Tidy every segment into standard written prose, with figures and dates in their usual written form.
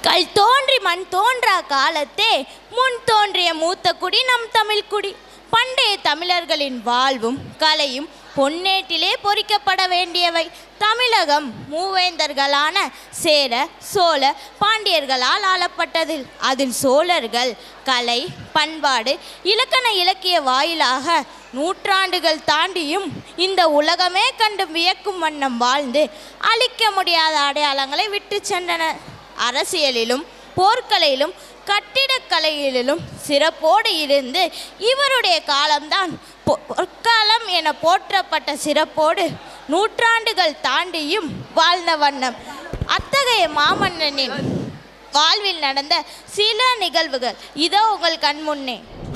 கல் தோன்றி மண் தோன்றா காலத்தே முன் தோன்றிய மூத்த குடி நம் தமிழ் குடி. பண்டைய தமிழர்களின் வாழ்வும் கலையும் பொன்னேட்டிலே பொறிக்கப்பட வேண்டியவை. தமிழகம் மூவேந்தர்களான சேர சோழ பாண்டியர்களால் ஆளப்பட்டது. அதில் சோழர்கள் கலை பண்பாடு இலக்கண இலக்கிய வாயிலாக நூற்றாண்டுகள் தாண்டியும் இந்த உலகமே கண்டு வியக்கும் வண்ணம் வாழ்ந்து அழிக்க முடியாத அடையாளங்களை விட்டு சென்றனர். அரசியலிலும் போர்க்கலையிலும் கட்டிடக்கலையிலும் சிறப்போடு இருந்து இவருடைய காலம்தான் பொற்காலம் என போற்றப்பட்ட சிறப்போடு நூற்றாண்டுகள் தாண்டியும் வாழ்ந்த வண்ணம். அத்தகைய மாமன்னனின் வாழ்வில் நடந்த சில நிகழ்வுகள் இதோ உங்கள் கண்முன்னே.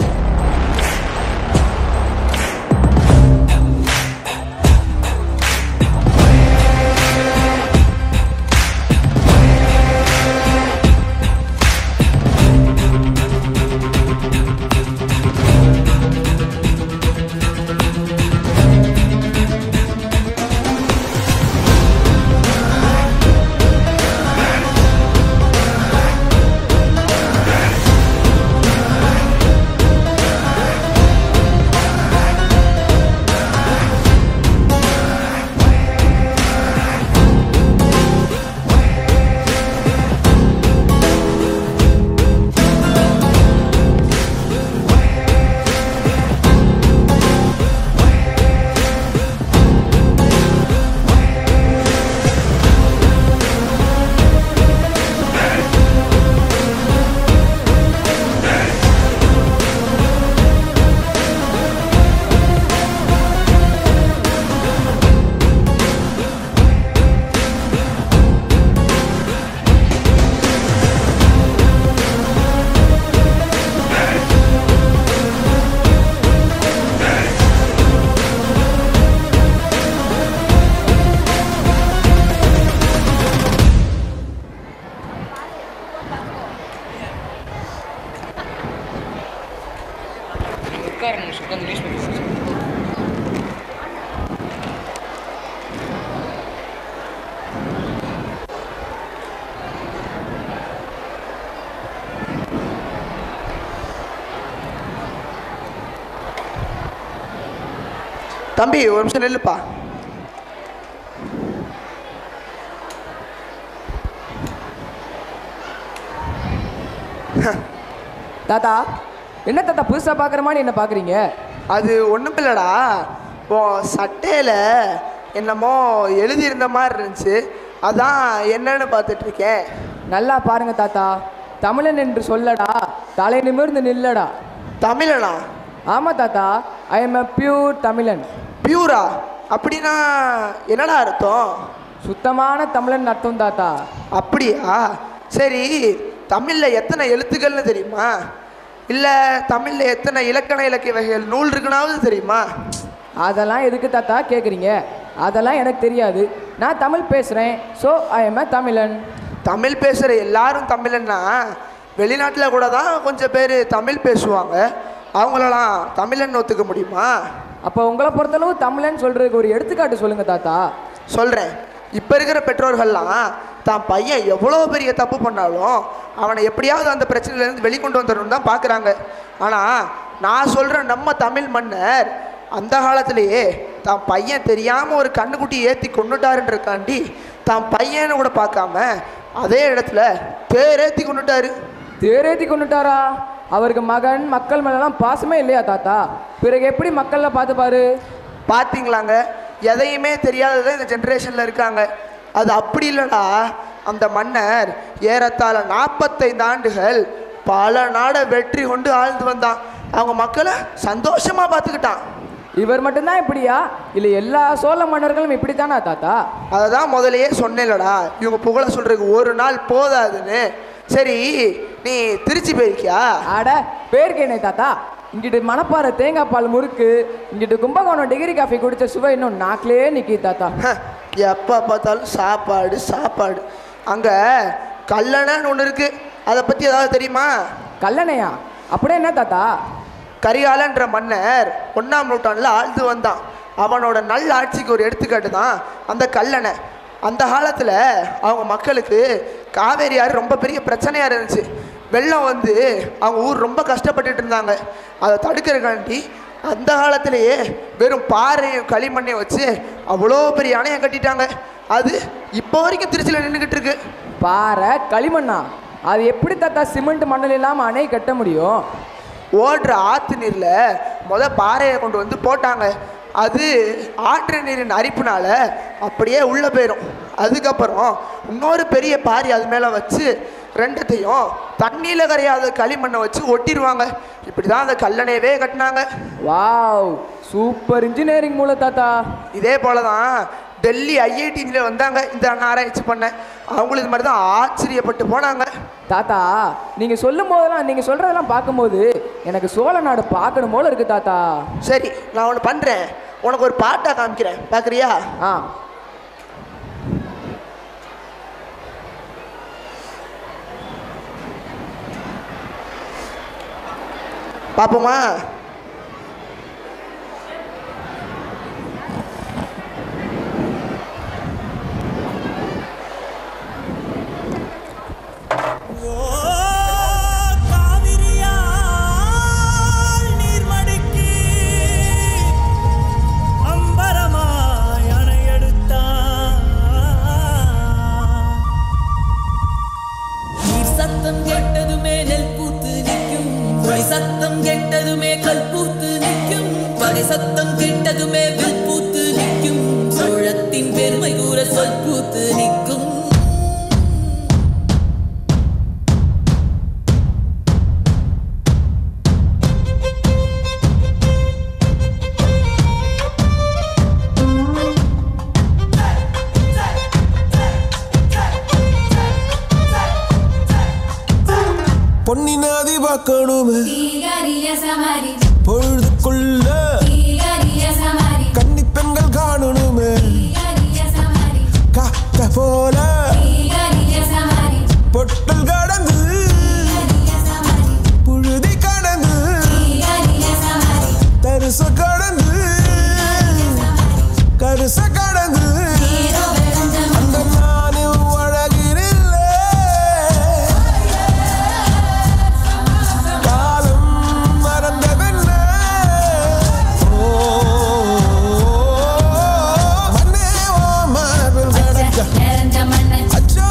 தம்பி ஒரு நிமிஷம் நில்லுப்பா. தாத்தா என்ன தாத்தா புதுசாக பார்க்குற மாதிரி என்ன பார்க்குறீங்க? அது ஒன்றும் இல்லைடா, இப்போ சட்டையில் என்னமோ எழுதியிருந்த மாதிரி இருந்துச்சு, அதான் என்னன்னு பார்த்துட்ருக்கேன். நல்லா பாருங்க தாத்தா, தமிழன் என்று சொல்லடா தலை நிமிர்ந்து நில்லடா. தமிழனா? ஆமாம் தாத்தா, ஐ எம் எ பியூர் தமிழன். பியூரா? அப்படின்னா என்னடா அர்த்தம்? சுத்தமான தமிழன் அர்த்தம் தாத்தா. அப்படியா? சரி, தமிழில் எத்தனை எழுத்துக்கள்னு தெரியுமா? இல்லை தமிழில் எத்தனை இலக்கண இலக்கிய வகைகள் நூல் இருக்குனாவது தெரியுமா? அதெல்லாம் எதுக்கு தாத்தா கேட்குறீங்க? அதெல்லாம் எனக்கு தெரியாது. நான் தமிழ் பேசுகிறேன், ஸோ ஐ எம் எ தமிழன். தமிழ் பேசுகிற எல்லாரும் தமிழன்னா வெளிநாட்டில் கூட தான் கொஞ்சம் பேர் தமிழ் பேசுவாங்க, அவங்களெல்லாம் தமிழன் ஒத்துக்க முடியுமா? அப்போ உங்களை பொறுத்தளவு தமிழன் சொல்கிறதுக்கு ஒரு எடுத்துக்காட்டு சொல்லுங்கள் தாத்தா. சொல்கிறேன். இப்போ இருக்கிற பெற்றோர்கள்லாம் தான் பையன் எவ்வளோ பெரிய தப்பு பண்ணாலும் அவனை எப்படியாவது அந்த பிரச்சனையிலேருந்து வெளிக்கொண்டு வந்துடணும்னு தான் பார்க்குறாங்க. ஆனால் நான் சொல்கிறேன், நம்ம தமிழ் மன்னர் அந்த காலத்திலேயே தான் பையன் தெரியாமல் ஒரு கண்ணுக்குட்டி ஏற்றி கொண்டுட்டாருன்றக்காண்டி தான் பையனை கூட பார்க்காம அதே இடத்துல தேரேற்றி கொண்டுட்டாரு. தேரேற்றி கொண்டுட்டாரா? அவருக்கு மகன் மக்கள் மேலாம் பாசமே இல்லையா தாத்தா? பிறகு எப்படி மக்களில் பார்த்துப்பாரு? பார்த்தீங்களாங்க, எதையுமே தெரியாததான் இந்த ஜென்ரேஷனில் இருக்காங்க. அது அப்படி இல்லைடா, அந்த மன்னர் ஏறத்தாழ 45 ஆண்டுகள் பல நாடை வெற்றி கொண்டு ஆழ்ந்து வந்தான். அவங்க மக்களை சந்தோஷமாக பார்த்துக்கிட்டான். இவர் மட்டும்தான் இப்படியா, இல்லை எல்லா சோழ மன்னர்களும் இப்படித்தானா தாத்தா? அதை தான் முதலையே சொன்னேன்லடா, இவங்க புகழ சொல்கிறதுக்கு ஒரு நாள் போதாதுன்னு. சரி, நீ திருச்சி போயிருக்கியா? ஆட பேருக்கேனே தாத்தா. இங்கிட்டு மணப்பாறை தேங்காய் பால் முறுக்கு, இங்கிட்டு கும்பகோணம் டிகிரி காஃபி குடித்த சுவை இன்னும் நாக்கிலே நிற்கி தாத்தா. எப்போ பார்த்தாலும் சாப்பாடு சாப்பாடு. அங்கே கல்லணைன்னு ஒன்று இருக்குது, அதை பற்றி ஏதாவது தெரியுமா? கல்லணையா? அப்படியே என்ன தாத்தா? கரிகாலன்ற மன்னர் 1ஆம் நூற்றாண்டில் ஆழ்ந்து வந்தான். அவனோட நல்ல ஆட்சிக்கு ஒரு எடுத்துக்காட்டு தான் அந்த கல்லணை. அந்த காலத்தில் அவங்க மக்களுக்கு காவேரி ஆறு ரொம்ப பெரிய பிரச்சனையாக இருந்துச்சு. வெள்ளம் வந்து அவங்க ஊர் ரொம்ப கஷ்டப்பட்டுட்டு இருந்தாங்க. அதை தடுக்கிறதுக்காண்டி அந்த காலத்திலேயே வெறும் பாறையும் களிமண்ணையும் வச்சு அவ்வளோ பெரிய அணையை கட்டிட்டாங்க. அது இப்போ வரைக்கும் திருச்சியில் நின்றுக்கிட்டு இருக்கு. பாறை களிமண்ணா? அது எப்படி தாத்தா சிமெண்ட் மணல் இல்லாமல் அணை கட்ட முடியும்? ஓடுற ஆற்று நீரில் பாறையை கொண்டு வந்து போட்டாங்க. அது ஆற்று நீரின் அரிப்புனால அப்படியே உள்ளே போயிடும். அதுக்கப்புறம் இன்னொரு பெரிய பாரி அது மேலே வச்சு ரெண்டத்தையும் தண்ணியில் கரையாத களிமண்ணை வச்சு ஒட்டிடுவாங்க. இப்படி தான் அந்த கல்லணையவே கட்டினாங்க. வாவ், சூப்பர் இன்ஜினியரிங் மூளை தாத்தா. இதே போல தான் டெல்லி ஐஐடியில் வந்தாங்க இந்த ஆராய்ச்சி பண்ண. அவங்களும் இது மாதிரி தான் ஆச்சரியப்பட்டு போனாங்க. தாத்தா நீங்கள் சொல்லும் போதெல்லாம், நீங்கள் சொல்கிறதெல்லாம் பார்க்கும்போது எனக்கு சோழ நாடு பார்க்கணும் போல இருக்குது தாத்தா. சரி, நான் ஒன்று பண்ணுறேன். உனக்கு ஒரு பாட்டாக காமிக்கிறேன், பார்க்குறியா? ஆ, பார்ப்போமா? சத்தம் கெட்டதுமே கல் பூத்து நிற்கும், பகை சத்தம் கெட்டதுமே வில் பூத்து நிற்கும், சோழத்தின் பெருமை கூற சொல் பூத்து நிற்கும். பொன்னினாதி பார்க்கணுமே பொழுதுக்குள்ள கன்னி பெண்கள் காணணுமே காத்த போல பொட்டல் கடந்து புழுதி கடந்து தரிச கடந்து கருச கடந்து அந்த நானும் அழகினில்லை காலம் மறந்ததென்ன மண்ணே ஓ மார்பில் கடக்க அச்சோ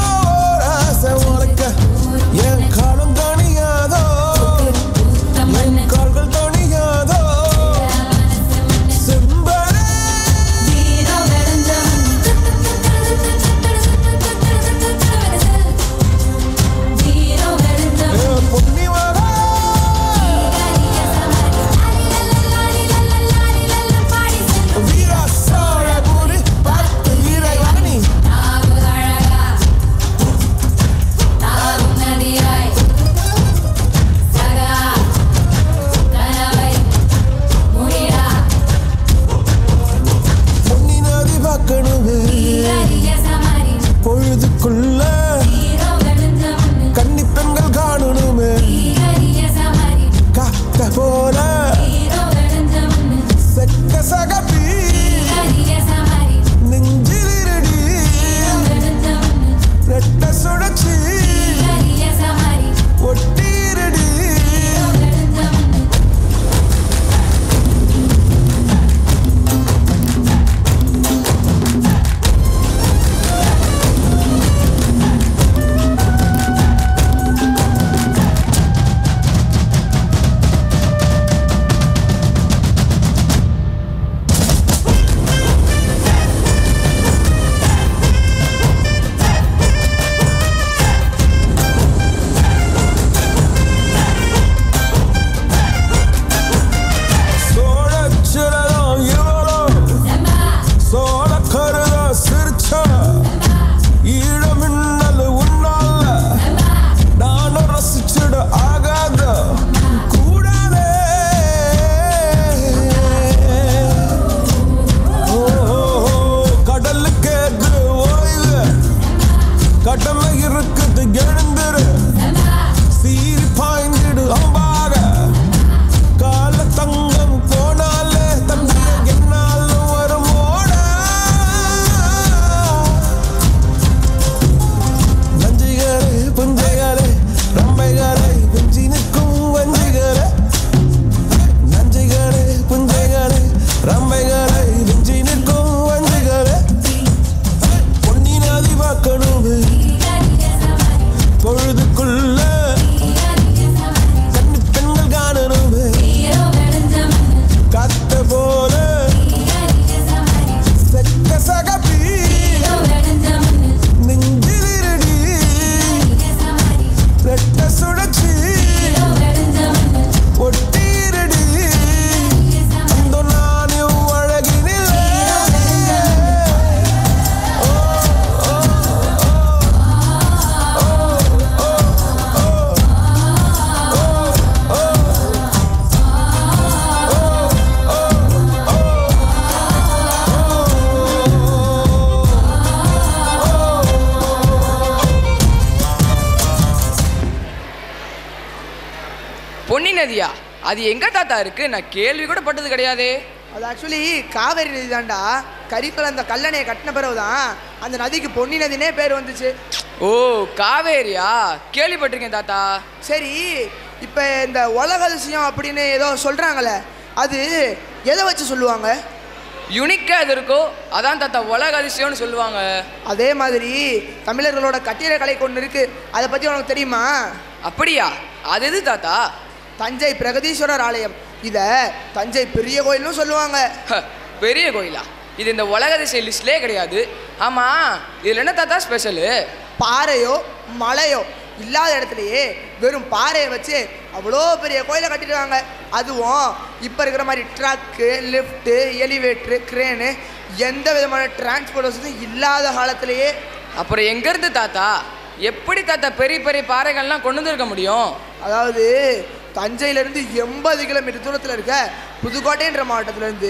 பொன்னி நதியா? அது எங்க தாத்தா இருக்கு? நான் கேள்வி கூட பட்டது கிடையாதே. அது ஆக்சுவலி காவேரி நதி தான்டா. கரிக்குள்ள அந்த கல்லணையை கட்டின பிறகு தான் அந்த நதிக்கு பொன்னி நதினே பேர் வந்துச்சு. ஓ காவேரியா? கேள்விப்பட்டிருக்கேன் தாத்தா. சரி, இப்போ இந்த உலக அதிசயம் அப்படின்னு ஏதோ சொல்கிறாங்களே, அது எதை வச்சு சொல்லுவாங்க? யுனிக்காக எது இருக்கோ அதான் தாத்தா உலக அதிசயம்னு சொல்லுவாங்க. அதே மாதிரி தமிழர்களோட கட்டிடக்கலை கொண்டு இருக்கு, அதை பற்றி உனக்கு தெரியுமா? அப்படியா? அது எது தாத்தா? தஞ்சை பிரகதீஸ்வரர் ஆலயம். இதை தஞ்சை பெரிய கோயில்னு சொல்லுவாங்க. பெரிய கோயிலா? இது இந்த உலக அதிசய லிஸ்ட்லேயே கிடையாது. ஆமாம், இதில் என்ன தாத்தா ஸ்பெஷலு? பாறையோ மலையோ இல்லாத இடத்துலையே வெறும் பாறையை வச்சு அவ்வளோ பெரிய கோயிலை கட்டிடுவாங்க. அதுவும் இப்போ இருக்கிற மாதிரி ட்ரக்கு, லிஃப்ட்டு, எலிவேட்ரு, க்ரேனு, எந்த விதமான டிரான்ஸ்போர்ட் வசதியும் இல்லாத காலத்திலேயே. அப்புறம் எங்கேருந்து தாத்தா, எப்படி தாத்தா பெரிய பெரிய பாறைகள்லாம் கொண்டு வந்துருக்க முடியும்? அதாவது தஞ்சையிலேருந்து 80 கிலோமீட்டர் தூரத்தில் இருக்க புதுக்கோட்டைன்ற மாவட்டத்திலேருந்து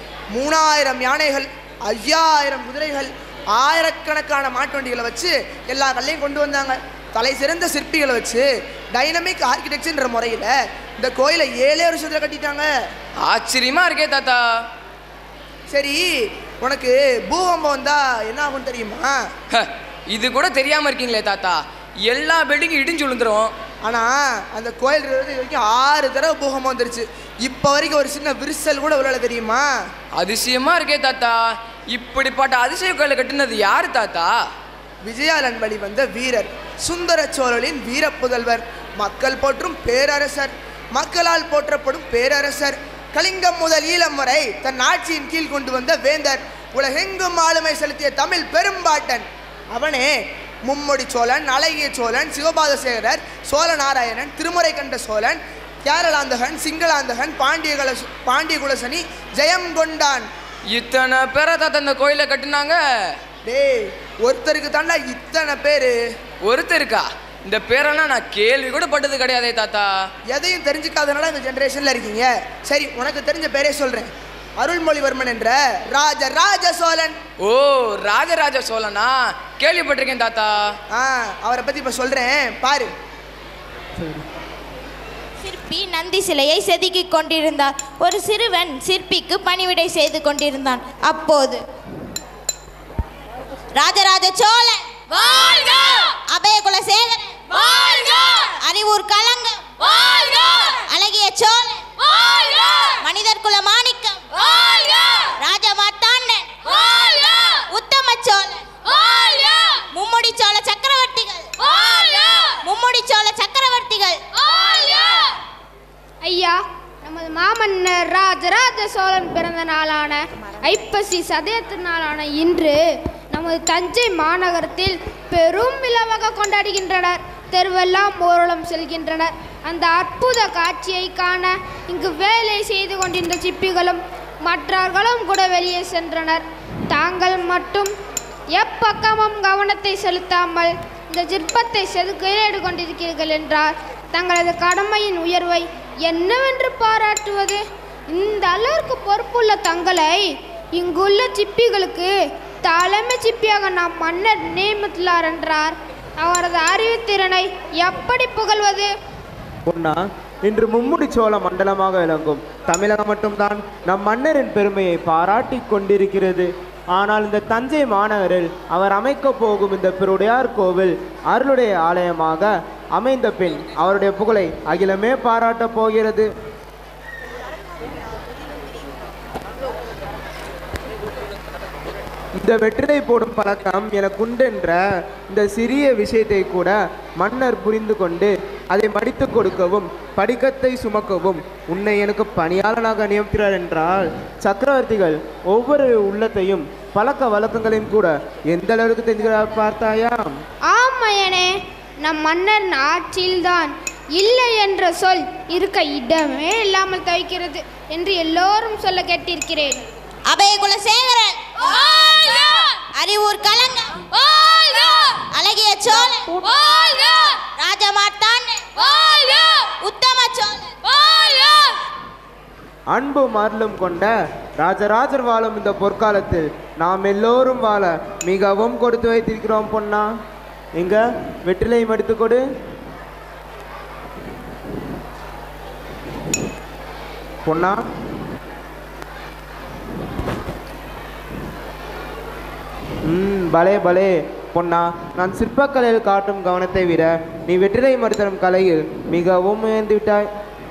3000 யானைகள், 5000 குதிரைகள், ஆயிரக்கணக்கான மாட்டு வண்டிகளை வச்சு எல்லா கல்லையும் கொண்டு வந்தாங்க. தலை சிறந்த சிற்பிகளை வச்சு டைனமிக் ஆர்கிடெக்சர்ன்ற முறையில் இந்த கோயிலை 7 வருஷத்தில் கட்டிட்டாங்க. ஆச்சரியமா இருக்கே தாத்தா. சரி, உனக்கு பூகம்பம் வந்தால் என்ன ஆகும்னு தெரியுமா? இது கூட தெரியாமல் இருக்கீங்களே தாத்தா. எல்லா பில்டிங்கும் இடிஞ்சு விழுந்துரும். ஆனால் அந்த கோயில் இருக்கிறது இது வரைக்கும் 6 தடவை பூகம்பம் வந்துருச்சு. இப்போ வரைக்கும் ஒரு சின்ன விரிசல் கூட விழல, தெரியுமா? அதிசயமா இருக்கே தாத்தா. இப்படிப்பட்ட அதிசய கோயிலை கட்டினது யாரு தாத்தா? விஜயாலன் வழி வந்த வீரர், சுந்தர சோழனின் வீர புதல்வர், மக்கள் போற்றும் பேரரசர், மக்களால் போற்றப்படும் பேரரசர், கலிங்கம் முதல் ஈழம் வரை தன் ஆட்சியின் கீழ் கொண்டு வந்த வேந்தர், உலகெங்கும் ஆளுமை செலுத்திய தமிழ் பெரும்பாட்டன். அவனே மும்முடி சோழன், அழகிய சோழன், சிவபாதசேகரர், சோழ நாராயணன், திருமுறை கண்ட சோழன், கேரளாந்தகன், சிங்களாந்தகன், பாண்டிய குலசனி, ஜெயம் கொண்டான். இத்தனை பேரை தாத்தா இந்த கோயிலை கட்டினாங்க. டேய், ஒருத்தருக்கு தாண்டா இத்தனை பேரு. ஒருத்தருக்கா? இந்த பேரெல்லாம் நான் கேள்வி கூட பட்டது கிடையாதே தாத்தா. எதையும் தெரிஞ்சுக்காதனால இந்த ஜென்ரேஷன்ல இருக்கீங்க. சரி, உனக்கு தெரிஞ்ச பேரே சொல்றேன். அருள்மொழிவர்மன் என்ற ராஜராஜ சோழன். ஓ ராஜராஜ சோழனா? கேள்விப்பட்டிருக்கேன் தாத்தா. அவரை பத்தி இப்ப சொல்றேன், பாரு. சிற்பி நந்தி சிலையை செதுக்கிக் கொண்டிருந்தார். ஒரு சிறுவன் சிற்பிக்கு பணிவிடை செய்து கொண்டிருந்தான். அப்போது ராஜராஜ சோழன் வாழ்க, அபயகுலசேகரன் வாழ்க, அறிவூர் கலங்கம் வாழ்க, அழகிய சோழன் வாழ்க, மனிதர் குல மாணிக்கம் வாழ்க, ராஜமார்த்தாண்டன் வாழ்க, உத்தம சோழன் வாழ்க, மும்முடி சோழ சக்கரவர்த்திகள் வாழ்க, மும்முடி சோழ சக்கரவர்த்திகள் வாழ்க. ஐயா, நமது மாமன்னர் ராஜராஜ சோழன் பிறந்த நாளான ஐப்பசி சதயத்து நாளான இன்று நமது தஞ்சை மாநகரத்தில் பெரும் விழாவாக கொண்டாடுகின்றனர். தெருவெல்லாம் ஊர்வலம் செல்கின்றனர். அந்த அற்புத காட்சியை காண இங்கு வேலை செய்து கொண்டிருந்த சிற்பிகளும் மற்றவர்களும் கூட வெளியே சென்றனர். தாங்கள் மட்டும் எப்பக்கமும் கவனத்தை செலுத்தாமல் இந்த சிற்பத்தை செதுக்கிடு கொண்டிருக்கிறீர்கள் என்றால் தங்களது கடமையின் உயர்வை என்னவென்று பாராட்டுவது? இந்த அளவிற்கு பொறுப்புள்ள தங்களை இங்குள்ள சிற்பிகளுக்கு தலைமை சிற்பியாக நாம் மன்னர் நியமித்துள்ளார் என்றார். அவரது அறிவுத்திறனை எப்படி புகழ்வது? பொன்னா, இன்று மும்முடி சோழ மண்டலமாக விளங்கும் தமிழகம் மட்டும்தான் நம் மன்னரின் பெருமையை பாராட்டி கொண்டிருக்கிறது. ஆனால் இந்த தஞ்சை மாநகரில் அவர் அமைக்கப் போகும் இந்த பெருடையார் கோவில் அருளுடைய ஆலயமாக அமைந்த பின் அவருடைய புகழை அகிலமே பாராட்டப் போகிறது. இந்த வெற்றிலை போடும் பழக்கம் எனக்கு உண்டென்ற இந்த சிறிய விஷயத்தை கூட மன்னர் புரிந்து கொண்டு அதை மடித்து கொடுக்கவும் படிக்கத்தை சுமக்கவும் உன்னை எனக்கு பணியாளனாக நியமிக்கிறார் என்றால் சக்கரவர்த்திகள் ஒவ்வொரு உள்ளத்தையும் பழக்க வழக்கங்களையும் கூட எந்த அளவுக்கு தெரிஞ்சுக்கிறார் பார்த்தாயா? ஆமையனே, நம் மன்னர் ஆட்சியில்தான் இல்லை என்ற சொல் இருக்க இடமே இல்லாமல் தவிக்கிறது என்று எல்லோரும் சொல்ல கேட்டிருக்கிறேன். அபயகுலசேகரன் வாழ்க, அறிவூர் கலங்கம் வாழ்க, அழகிய சோழன் வாழ்க, ராஜமார்த்தாண்டன் வாழ்க, உத்தம சோழன் வாழ்க. அன்பும் அருளும் கொண்ட ராஜராஜர் வாழும் இந்த பொற்காலத்தில் நாம் எல்லோரும் வாழ மிகவும் கொடுத்து வைத்திருக்கிறோம் பொன்னா. எங்க வெற்றிலையும் எடுத்துக்கொடு. பொன்னா, பலே பலே பொன்னா. நான் சிற்பக்கலையில் காட்டும் கவனத்தை விட நீ வெற்றிலை மறுத்தரும் கலையில் மிகவும் உயர்ந்து விட்டாய்.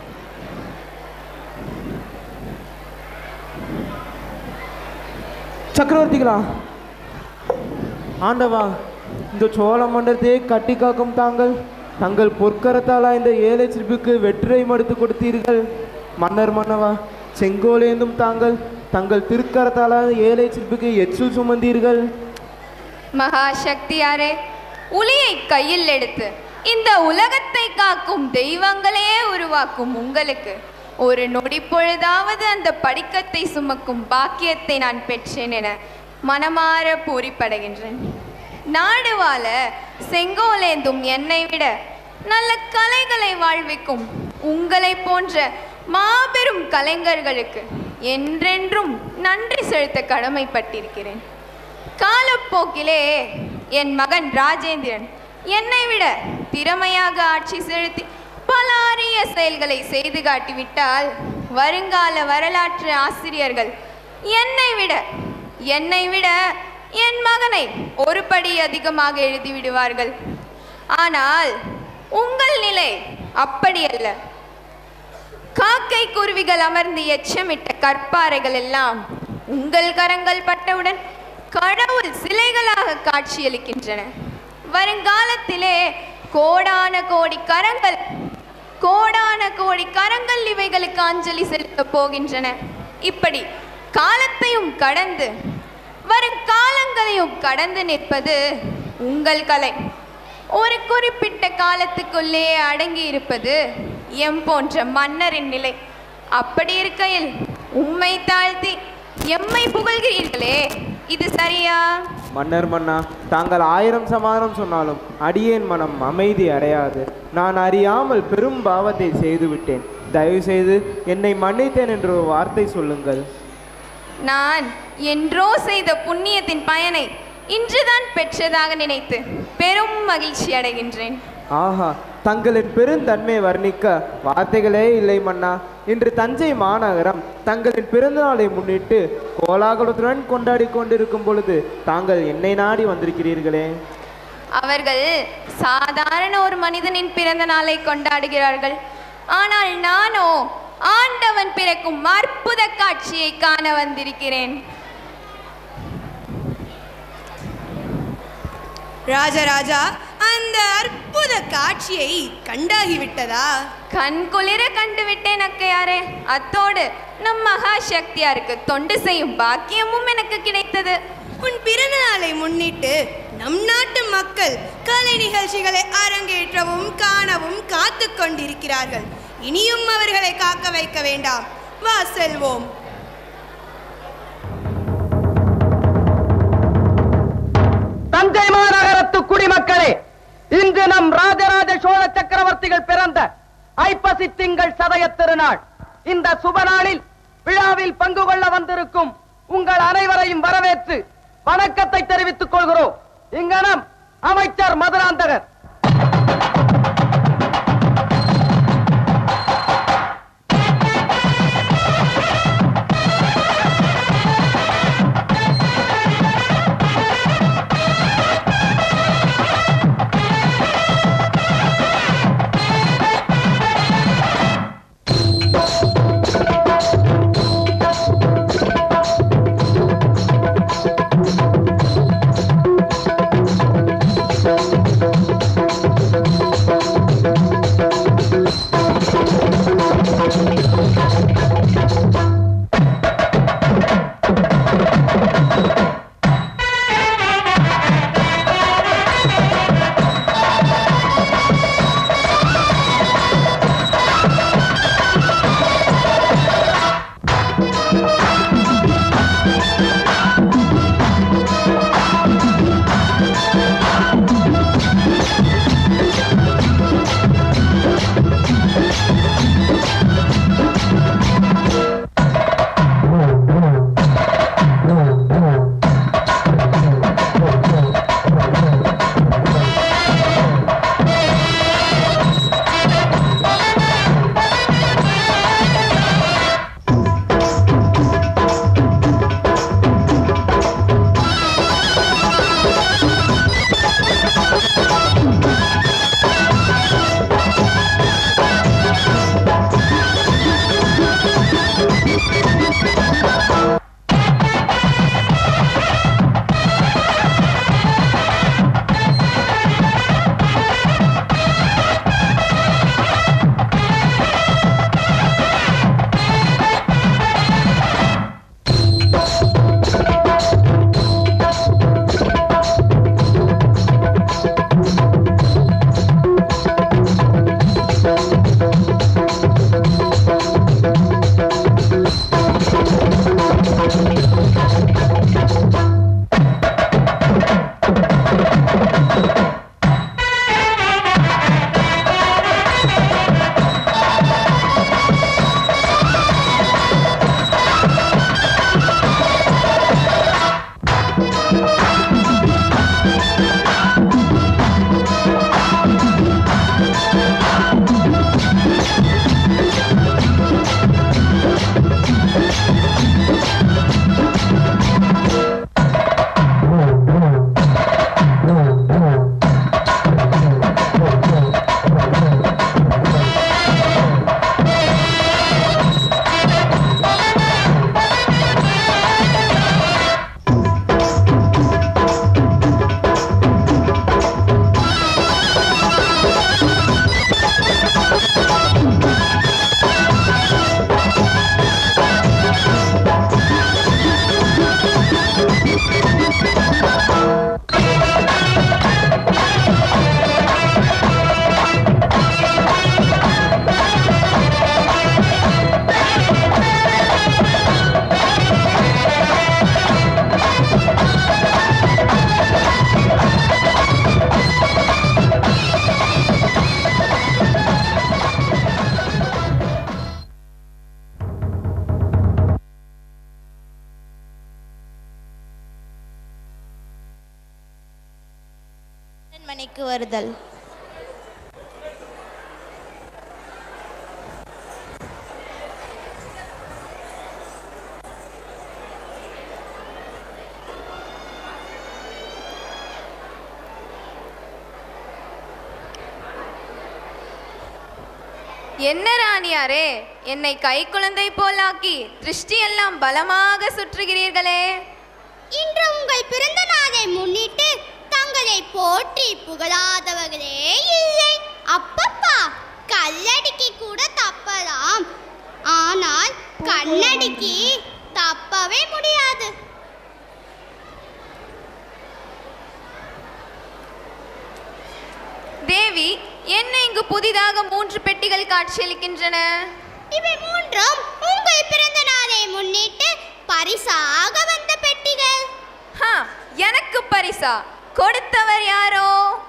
சக்கரவர்த்திகளா, ஆண்டவா, இந்த சோழ மண்டலத்தை கட்டி காக்கும் தங்கள் பொற்கரத்தாலா இந்த ஏழை சிற்பிக்கு வெற்றிலை மறுத்து கொடுத்தீர்கள். மன்னர் மன்னவா, செங்கோலேந்தும் தங்கள் திருக்கரத்தாலா ஏழை சிற்பிக்கு எச்சில் சுமந்தீர்கள். மகாசக்தியாரே, உளியை கையில் எடுத்து இந்த உலகத்தை காக்கும் தெய்வங்களே உருவாக்கும் உங்களுக்கு ஒரு நொடி பொழுதாவது அந்த படிக்கத்தை சுமக்கும் பாக்கியத்தை நான் பெற்றேன் என மனமாற பூரிப்படைகின்றேன். நாடு வாழ செங்கோலேந்தும் என்னை விட நல்ல கலைகளை வாழ்விக்கும் உங்களை போன்ற மாபெரும் கலைஞர்களுக்கு என்றென்றும் நன்றி செலுத்த கடமைப்பட்டிருக்கிறேன். காலப்போக்கிலே என் மகன் ராஜேந்திரன் என்னை விட திறமையாக ஆட்சி செலுத்தி பல அரிய செயல்களை செய்து காட்டிவிட்டால் வருங்கால வரலாற்று ஆசிரியர்கள் என்னை விட என் மகனை ஒரு படி அதிகமாக எழுதிவிடுவார்கள். ஆனால் உங்கள் நிலை அப்படியல்ல. காக்கை குருவிகள் அமர்ந்து எச்சமிட்ட கற்பாறைகள் எல்லாம் உங்கள் கரங்கள் பட்டவுடன் கடவுள் சிலைகளாக காட்சியளிக்கின்றன. வருங்காலத்திலே கோடான கோடி கரங்கள் இவைகளுக்கு அஞ்சலி செலுத்தப் போகின்றன. இப்படி காலத்தையும் கடந்து வருங்காலங்களையும் கடந்து நிற்பது உங்கள் கலை. ஒரு குறிப்பிட்ட காலத்துக்குள்ளே அடங்கி இருப்பது எம் போன்ற மன்னரின் நிலை. அப்படி இருக்கையில் உம்மை தாழ்த்தி எம்மை புகழ்கிறீர்களே, இது சரியா? மன்னர் மன்னா, தாங்கள் 1000 சமாதானம் சொன்னாலும் அடியேன் மனம் அமைதி அடையாது. நான் அறியாமல் பெரும் பாவத்தை செய்துவிட்டேன். தயவு செய்து என்னை மன்னித்தேன் என்ற ஒரு வார்த்தை சொல்லுங்கள். நான் என்றோ செய்த புண்ணியத்தின் பயனை இன்றுதான் பெற்றதாக நினைத்து பெரும் மகிழ்ச்சி அடைகின்றேன். ஆஹா, தங்களின் பெருந்தன்மை வர்ணிக்க வார்த்தைகளே இல்லை மன்னா. இன்று தஞ்சை மாநகரம் தங்களின் பிறந்தநாளை முன்னிட்டு கோலாகலத்துடன் கொண்டாடி கொண்டிருக்கும் பொழுது தாங்கள் என்னை நாடி வந்திருக்கிறீர்களே. அவர்கள் சாதாரண ஒரு மனிதனின் பிறந்த நாளை கொண்டாடுகிறார்கள். ஆனால் நானோ ஆண்டவன் பிறக்கும் அற்புத காட்சியை காண வந்திருக்கிறேன். ராஜராஜா, அந்த அற்புத காட்சியை கண்டாகிவிட்டதா? கண் குளிர கண்டுவிட்டேன் அக்கையாரே. அத்தோடு நம் மகா சக்தியாருக்கு தொண்டு செய்யும் பாக்கியமும் எனக்கு கிடைத்தது. உன் பிறந்த நாளை முன்னிட்டு நம் நாட்டு மக்கள் கலை நிகழ்ச்சிகளை அரங்கேற்றவும் காணவும் காத்து கொண்டிருக்கிறார்கள். இனியும் அவர்களை காக்க வைக்க வேண்டாம். வா செல்வோம். தஞ்சை மாநகரத்து குடிமக்களே, இன்று நம் ராஜராஜ சோழ சக்கரவர்த்திகள் பிறந்த ஐப்பசி திங்கள் சதய திருநாள். இந்த சுப நாளில் விழாவில் பங்கு கொள்ள வந்திருக்கும் உங்கள் அனைவரையும் வரவேற்று வணக்கத்தை தெரிவித்துக் கொள்கிறோம். இங்கனம் அமைச்சர் மதுராந்தகர். பதவிக்கு வருதல். என்ன ராணியாரே, என்னை கை குழந்தை போலாக்கி திருஷ்டி எல்லாம் பலமாக சுற்றுகிறீர்களே. இன்று உங்கள் பிறந்த நாளை முன்னிட்டு தங்களை போற்றி புகழாதவர்களே இல்லை. அப்பப்பா, கல்லடிக்கு கூட தப்பலாம், ஆனால் கண்ணடிக்கு தப்பவே முடியாது. தேவி, என்ன இங்கு புதிதாக 3 பெட்டிகள் காட்சியளிக்கின்றன? இவை 3ம் உங்கள் பிறந்த நாளை முன்னிட்டு பரிசாக வந்த பெட்டிகள். எனக்கு பரிசா? கொடுத்தவர் யாரோ?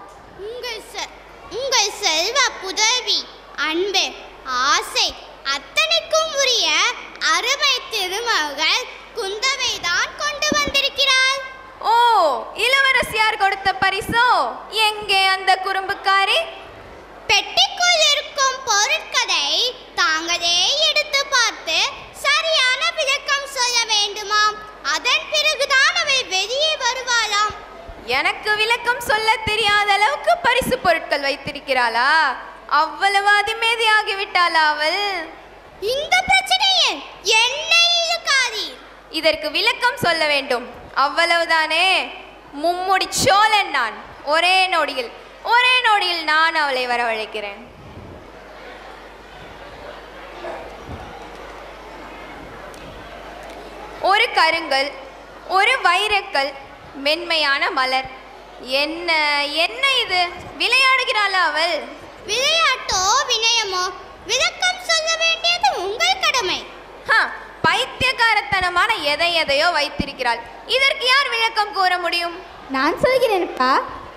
உங்கள் செல்வ புதல்வி, அன்பு, ஆசை அத்தனைக்கும் உரிய அருமை திருமகள் குந்தவை தான் கொண்டு வந்திருக்கிறாள். ஓ, இளவரசியார் கொடுத்த பரிசோ? எங்கே அந்த குறும்புக்காரி? பெட்டிக்குள் இருக்கும் பொருட்களை தாங்களே எடுத்து பார்த்து சரியான விளக்கம் சொல்ல வேண்டுமாம். அதன் பிறகுதான் அவள் வெளியே வருவாளாம். எனக்கு விளக்கம் சொல்ல தெரியாத அளவுக்கு பரிசு பொருட்கள் வைத்திருக்கிறாளா? அவ்வளவு அதிமேதியாகிவிட்டாளா அவள்? இந்த பிரச்சனையில் என்னை இழுக்காதீர். இதற்கு விளக்கம் சொல்ல வேண்டும், அவ்வளவுதானே. மும்முடி சோழன் நான். ஒரே நொடியில் நான் அவளை வரவழைக்கிறேன். ஒரு கருங்கல், ஒரு வைரக்கல், மென்மையான மலர். என்ன என்ன இது? விளையாடுகிறாளா அவள்? விளையாட்டோ வினயமோ விளக்கம் சொல்ல வேண்டியது உங்கள் கடமை. பைத்தியக்காரத்தனமான எதையோ வைத்திருக்கிறாள். இதற்கு யார் விளக்கம் கூற முடியும்? நான் சொல்கிறேன்ப்பா.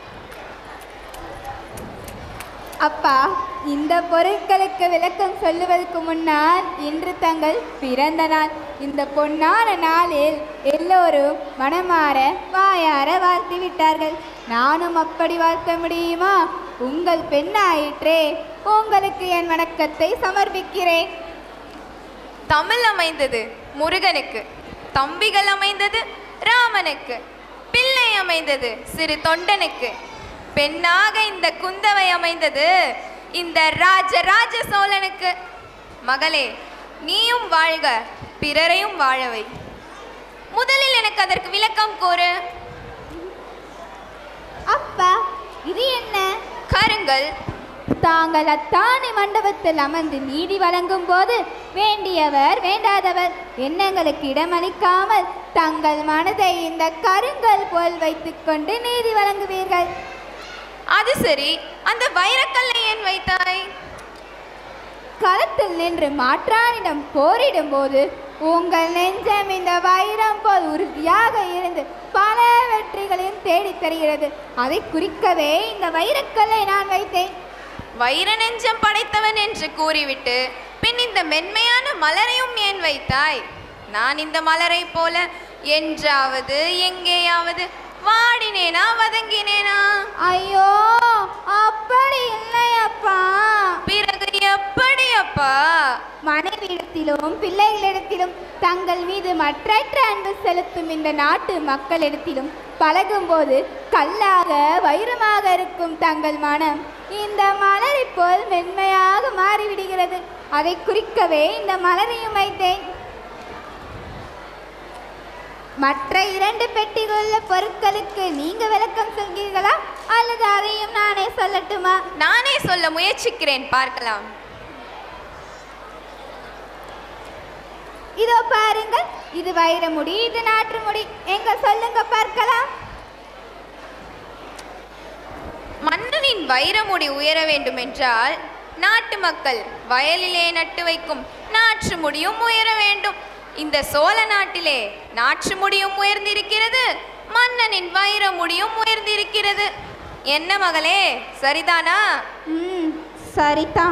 அப்பா, இந்த பொருட்களுக்கு விளக்கம் சொல்லுவதற்கு முன்னால் இன்று தங்கள் பிறந்த நாள். இந்த பொன்னான நாளில் எல்லோரும் மனமாற வாயார வாழ்த்து விட்டார்கள். நானும் அப்படி வாழ்த்த முடியுமா? உங்கள் பெண்ணாயிற்றே, உங்களுக்கு என் வணக்கத்தை சமர்ப்பிக்கிறேன். தமிழ் அமைந்தது முருகனுக்கு, தம்பிகள் அமைந்தது ராமனுக்கு, பிள்ளை அமைந்தது சிறு தொண்டனுக்கு, பெண்ணாக இந்த குந்தவை அமைந்தது இந்த ராஜராஜ சோழனுக்கு. மகளே, நீயும் வாழ்க, பிறரையும் வாழவை. முதலில் எனக்கு அதற்கு விளக்கம் கூறு. அப்பா, இது என்ன? கருங்கல். தாங்கள் அத்தானி மண்டபத்தில் அமர்ந்து நீதி வழங்கும் போது வேண்டியவர் வேண்டாதவர் எண்ணங்களுக்கு இடமளிக்காமல் தங்கள் மனதை இந்த கருங்கல் போல் வைத்துக்கொண்டு நீதி வழங்குவீர்கள். அது சரி, அந்த வைரக்கல்லை ஏன் வைத்தாய்? களத்தில் நின்று மாற்றானிடம் போரிடும் போது உங்கள் நெஞ்சம் இந்த வைரம் போல் உறுதியாக இருந்து பல வெற்றிகளையும் தேடித் தருகிறது. அதை குறிக்கவே இந்த வைரக்கல்லை நான் வைத்தேன். வைர நெஞ்சம் படைத்தவன் என்று கூறிவிட்டு பின் இந்த மென்மையான மலரையும் ஏன் வைத்தாய்? நான் இந்த மலரை போல என்றாவது எங்கேயாவது வாடினேனா வதங்கினேனா? ஐயோ, அப்படி இல்லையப்பா. பிறகு எப்படி அப்பா? மனைவியிடத்திலும் பிள்ளைகளிடத்திலும் தங்கள் மீது மற்றற்ற அன்பு செலுத்தும் இந்த நாட்டு மக்களிடத்திலும் பழகும்போது கல்லாக வைரமாக இருக்கும் தங்கள் மனம் இந்த மலரை போல் மென்மையாக மாறிவிடுகிறது. அதை குறிக்கவே இந்த மலரையும் வைத்தேன். மற்ற 2 பெட்டிகள் உள்ள பொருட்களுக்கு நீங்க விளக்கம் சொல்கிறீர்களா அல்லது அதையும் நானே சொல்லட்டுமா? நானே சொல்ல முயற்சிக்கிறேன், பார்க்கலாம். இதோ பாருங்கள், இது வைரமுடி, இது நாற்று முடி. எங்க சொல்லுங்க பார்க்கலாம். மன்னனின் வைரமுடி உயர வேண்டும் என்றால் நாட்டு மக்கள் வயலிலே நட்டு வைக்கும் நாற்று முடியும் உயர வேண்டும். இந்த சோழ நாட்டிலே நாற்று முடியும் உயர்ந்திருக்கிறது, மன்னனின் வைர முடியும் உயர்ந்திருக்கிறது. என்ன மகளே, சரிதானா? சரிதான்.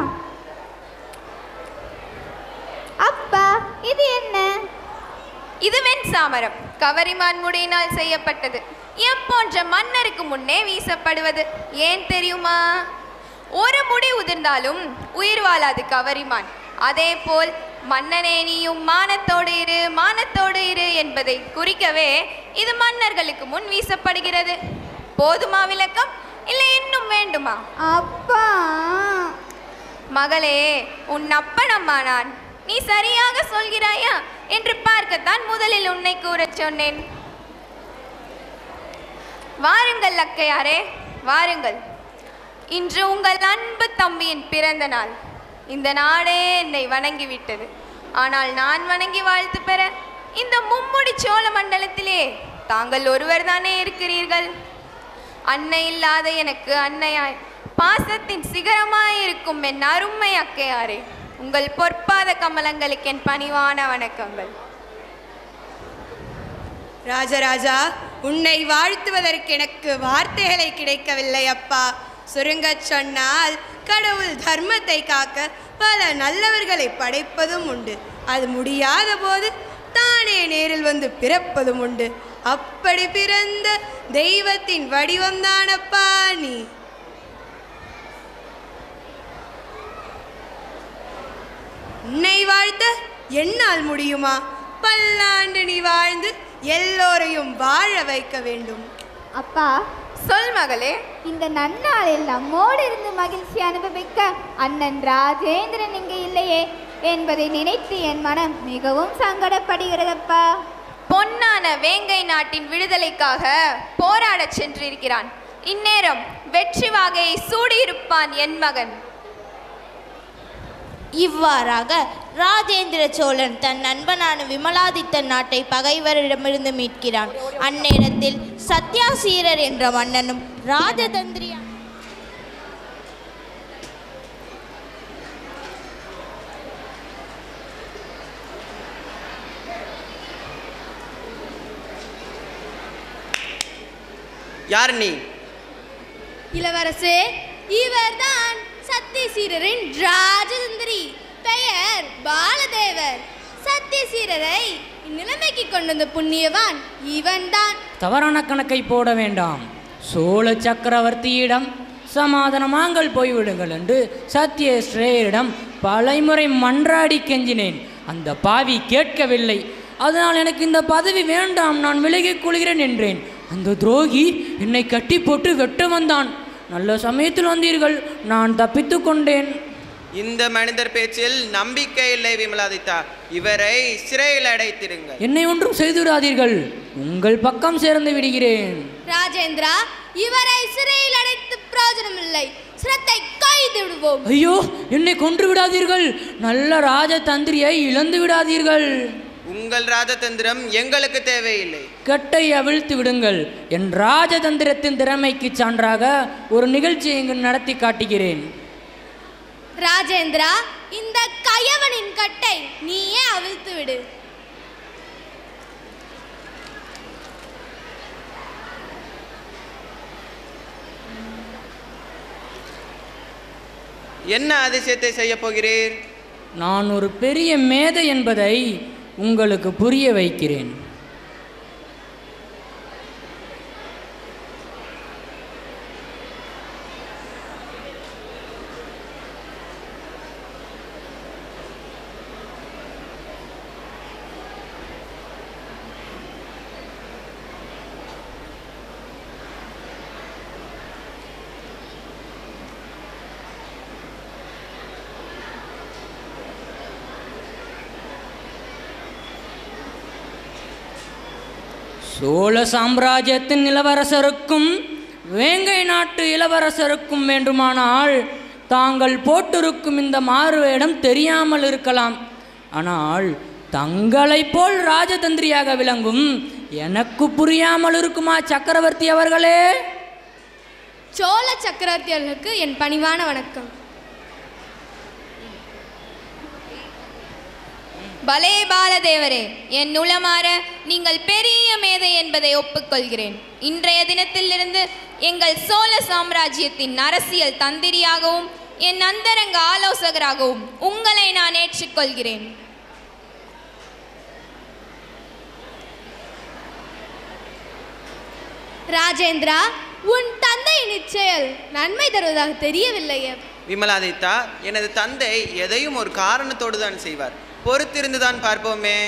அப்பா, இது என்ன? இது வெண் சாமரம், கவரிமான் முடியினால் செய்யப்பட்டது. எப்போன்ற மன்னருக்கு முன்னே வீசப்படுவது. ஏன் தெரியுமா? ஒரு முடி உதிர்ந்தாலும் உயிர் வாழாது கவரிமான். அதே போல் மன்னனே நீயும் மானத்தோடு இரு என்பதை குறிக்கவே இது மன்னர்களுக்கு முன் வீசப்படுகிறது. போதுமா விளக்கம்? இல்லை இன்னும் வேண்டுமா? அப்பா மகளே, உன் அப்பன் அம்மா நான். நீ சரியாக சொல்கிறாயா என்று பார்க்கத்தான் முதலில் உன்னை கூறச் சொன்னேன். வாருங்கள் அக்கையாரே, வாருங்கள். இன்று உங்கள் அன்பு தம்பியின் பிறந்த நாள். இந்த நாடே என்னை வணங்கிவிட்டது. ஆனால் நான் வணங்கி வாழ்த்து பெற இந்த மும்முடி சோழ மண்டலத்திலே தாங்கள் ஒருவர் தானே இருக்கிறீர்கள். அன்னை இல்லாத எனக்கு அன்னையாய் பாசத்தின் சிகரமாயிருக்கும் என் அருமை அக்கையாரே, உங்கள் பொற்பாத கமலங்களுக்கு என் பணிவான வணக்கங்கள். ராஜராஜா, உன்னை வாழ்த்துவதற்கு எனக்கு வார்த்தைகளை கிடைக்கவில்லை அப்பா. சுருங்கச் சொன்னால், கடவுள் தர்மத்தை காக்க பல நல்லவர்களை படைப்பதும் உண்டு. அது முடியாத போது தானே நேரில் வந்து பிறப்பதும் உண்டு. அப்படி பிறந்த தெய்வத்தின் வடிவம்தானப்பா நீ. உன்னை வாழ்த்த என்னால் முடியுமா? பல்லாண்டு நீ வாழ்ந்து எல்லோரையும் வாழ வைக்க வேண்டும். அப்பா, சொல் மகளே. இந்த நன்னாளில் நம்மோடு இருந்து மகிழ்ச்சி அனுபவிக்க அண்ணன் ராஜேந்திரன் இங்கு இல்லையே என்பதை நினைத்து என் மனம் மிகவும் சங்கடப்படுகிறதப்பா. பொன்னான வேங்கை நாட்டின் விடுதலைக்காக போராடச் சென்றிருக்கிறான். இந்நேரம் வெற்றி வாகையை சூடியிருப்பான் என் மகன். இவ்வாறாக ராஜேந்திர சோழன் தன் நண்பனான விமலாதித்தன் நாட்டை பகைவரிடமிருந்து மீட்கிறான். அந்நேரத்தில் சத்யாசீரர் என்ற மன்னனும் ராஜதந்திரியா யார் நீ? இளவரசே, இவர்தான் சத்தியசீரரின் ராஜதந்திரி. பெயர் பாலதேவர். சத்தியசீரரை இந்நிலைமைக்கு கொண்டு வந்த புண்ணியவான் இவன்தான். தவறான கணக்கை போட வேண்டாம். சோழ சக்கரவர்த்தியிடம் சமாதானமாங்கள் போய்விடுங்கள் என்று சத்யஸ்ரேயரிடம் பலமுறை மன்றாடி கெஞ்சினேன். அந்த பாவி கேட்கவில்லை. அதனால் எனக்கு இந்த பதவி வேண்டாம், நான் விலகிக் கொள்கிறேன் என்றேன். அந்த துரோகி என்னை கட்டி போட்டு வெட்ட வந்தான். நல்ல சமயத்தில் வந்தீர்கள், நான் தப்பித்து கொண்டேன். இந்த மனிதர் பேச்சில் நம்பிக்கை இல்லை விமலாதித்தா. இவரை சிறையில் அடைத்திருங்கள். என்னை ஒன்றும் செய்துவிடாதீர்கள், உங்கள் பக்கம் சேர்ந்து விடுகிறேன். ராஜேந்திரா, இவரை சிறையில் அடைத்து பிரயோஜனம் இல்லை. சிரத்தை கைது விடுவோம். ஐயோ, என்னை கொன்று விடாதீர்கள். நல்ல ராஜதந்திரியை இழந்து விடாதீர்கள். உங்கள் ராஜதந்திரம் எங்களுக்கு தேவையில்லை. கட்டை அவிழ்த்து விடுங்கள். என் ராஜதந்திரத்தின் திறமைக்கு சான்றாக ஒரு நிகழ்ச்சியை இங்கு நடத்தி காட்டுகிறேன். ராஜேந்திரா, இந்த கயவனின் கட்டை நீயே அவிழ்த்து விடு. என்ன அதிசயத்தை செய்ய போகிறீர்? நான் ஒரு பெரிய மேதை என்பதை உங்களுக்கு புரிய வைக்கிறேன். சோழ சாம்ராஜ்யத்தின் இளவரசருக்கும் வேங்கை நாட்டு இளவரசருக்கும் வேண்டுமானால் தாங்கள் போட்டிருக்கும் இந்த மாறுவேடம் தெரியாமல் இருக்கலாம். ஆனால் தங்களைப் போல் ராஜதந்திரியாக விளங்கும் எனக்கு புரியாமல் இருக்குமா சக்கரவர்த்தி அவர்களே? சோழ சக்கரவர்த்தி அவர்களுக்கு என் பணிவான வணக்கம். பலே பாலதேவரே, என் உளமாற நீங்கள் பெரிய மேதை என்பதை ஒப்புக்கொள்கிறேன். இன்றைய தினத்திலிருந்து எங்கள் சோழ சாம்ராஜ்யத்தின் அரசியல் தந்திரியாகவும் என் அந்தரங்க ஆலோசகராகவும் உங்களை நான் ஏற்றுக்கொள்கிறேன். ராஜேந்திரா, உன் தந்தையின் இச்செயல் நன்மை தருவதாக தெரியவில்லையே. விமலாதித்தா, எனது தந்தை எதையும் ஒரு காரணத்தோடு தான் செய்வார். பொறுத்திருந்துதான் பார்ப்போமே.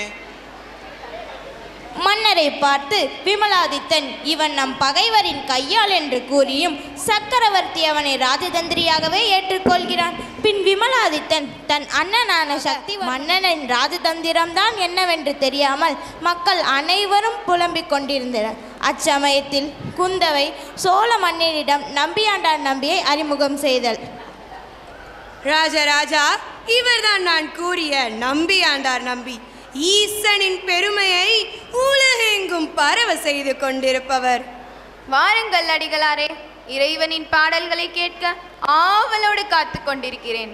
மன்னரை பார்த்து விமலாதித்தன் இவன் நம் பகைவரின் கையாள் என்று கூறியும் சக்கரவர்த்தி அவனை ராஜதந்திரியாகவே ஏற்றுக்கொள்கிறான். பின் விமலாதித்தன் தன் அண்ணனான சக்தி மன்னனின் ராஜதந்திரம்தான் என்னவென்று தெரியாமல் மக்கள் அனைவரும் புலம்பிக் கொண்டிருந்தனர். அச்சமயத்தில் குந்தவை சோழ மன்னனிடம் நம்பியாண்டார் நம்பியை அறிமுகம் செய்தல். ராஜராஜா, இவர்தான் நான் கூறிய நம்பியாண்டார் நம்பி. ஈசனின் பெருமையை உலகெங்கும் பரவ செய்து கொண்டிருப்பவர். வாருங்கள் அடிகளாரே, இறைவனின் பாடல்களை கேட்க ஆவலோடு காத்து கொண்டிருக்கிறேன்.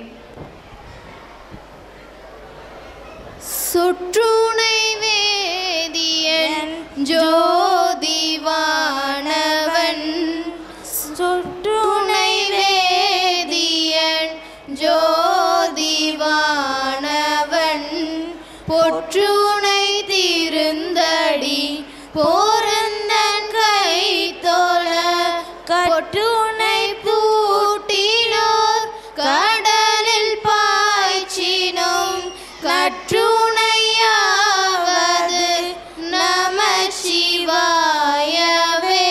சொற்றுணை வேதியன் ஜோதிவானவன், சொற்றுணை வேதியன் ஜோதிவானவன், பொற்றுணை திருந்தடி போரந்தன் கை தோழ, கட்டுணை பூட்டினோர் கடலில் பாய்ச்சினோம், கற்றுணையாவது நம சிவாயவே.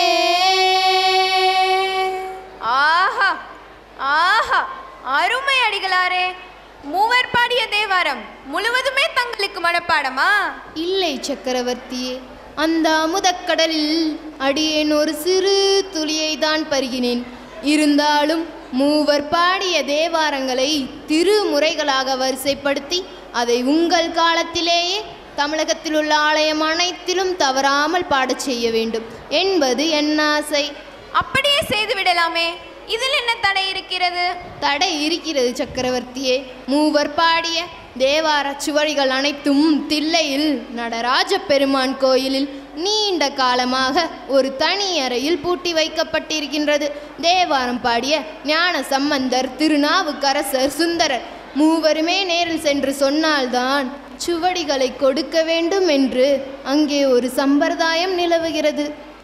ஆஹா ஆஹா, அருமை அடிகளாரே. மூவர் பாடிய தேவாரம் முழுவதுமே தங்களுக்கு மனப்பாடமா? இல்லை சக்கரவர்த்தியே, அந்த அமுதக்கடலில் அடியேன் ஒரு சிறு துளியை தான் பருகினேன். இருந்தாலும் மூவர் பாடிய தேவாரங்களை திருமுறைகளாக வரிசைப்படுத்தி அதை உங்கள் காலத்திலேயே தமிழகத்தில் உள்ள ஆலயம் அனைத்திலும் தவறாமல் பாடச் செய்ய வேண்டும் என்பது என் ஆசை. அப்படியே செய்து விடலாமே, இதில் என்ன தடை இருக்கிறது? தடை இருக்கிறது சக்கரவர்த்தியே. மூவர் பாடிய தேவார சுவடிகள் அனைத்தும் தில்லையில் நடராஜ பெருமான் கோயிலில் நீண்ட காலமாக ஒரு தனி அறையில் பூட்டி வைக்கப்பட்டிருக்கின்றது. தேவாரம் பாடிய ஞான சம்பந்தர், திருநாவுக்கரசர், சுந்தரர் மூவருமே நேரில் சென்று சொன்னால்தான் சுவடிகளை கொடுக்க வேண்டும் என்று அங்கே ஒரு சம்பிரதாயம் நிலவுகிறது.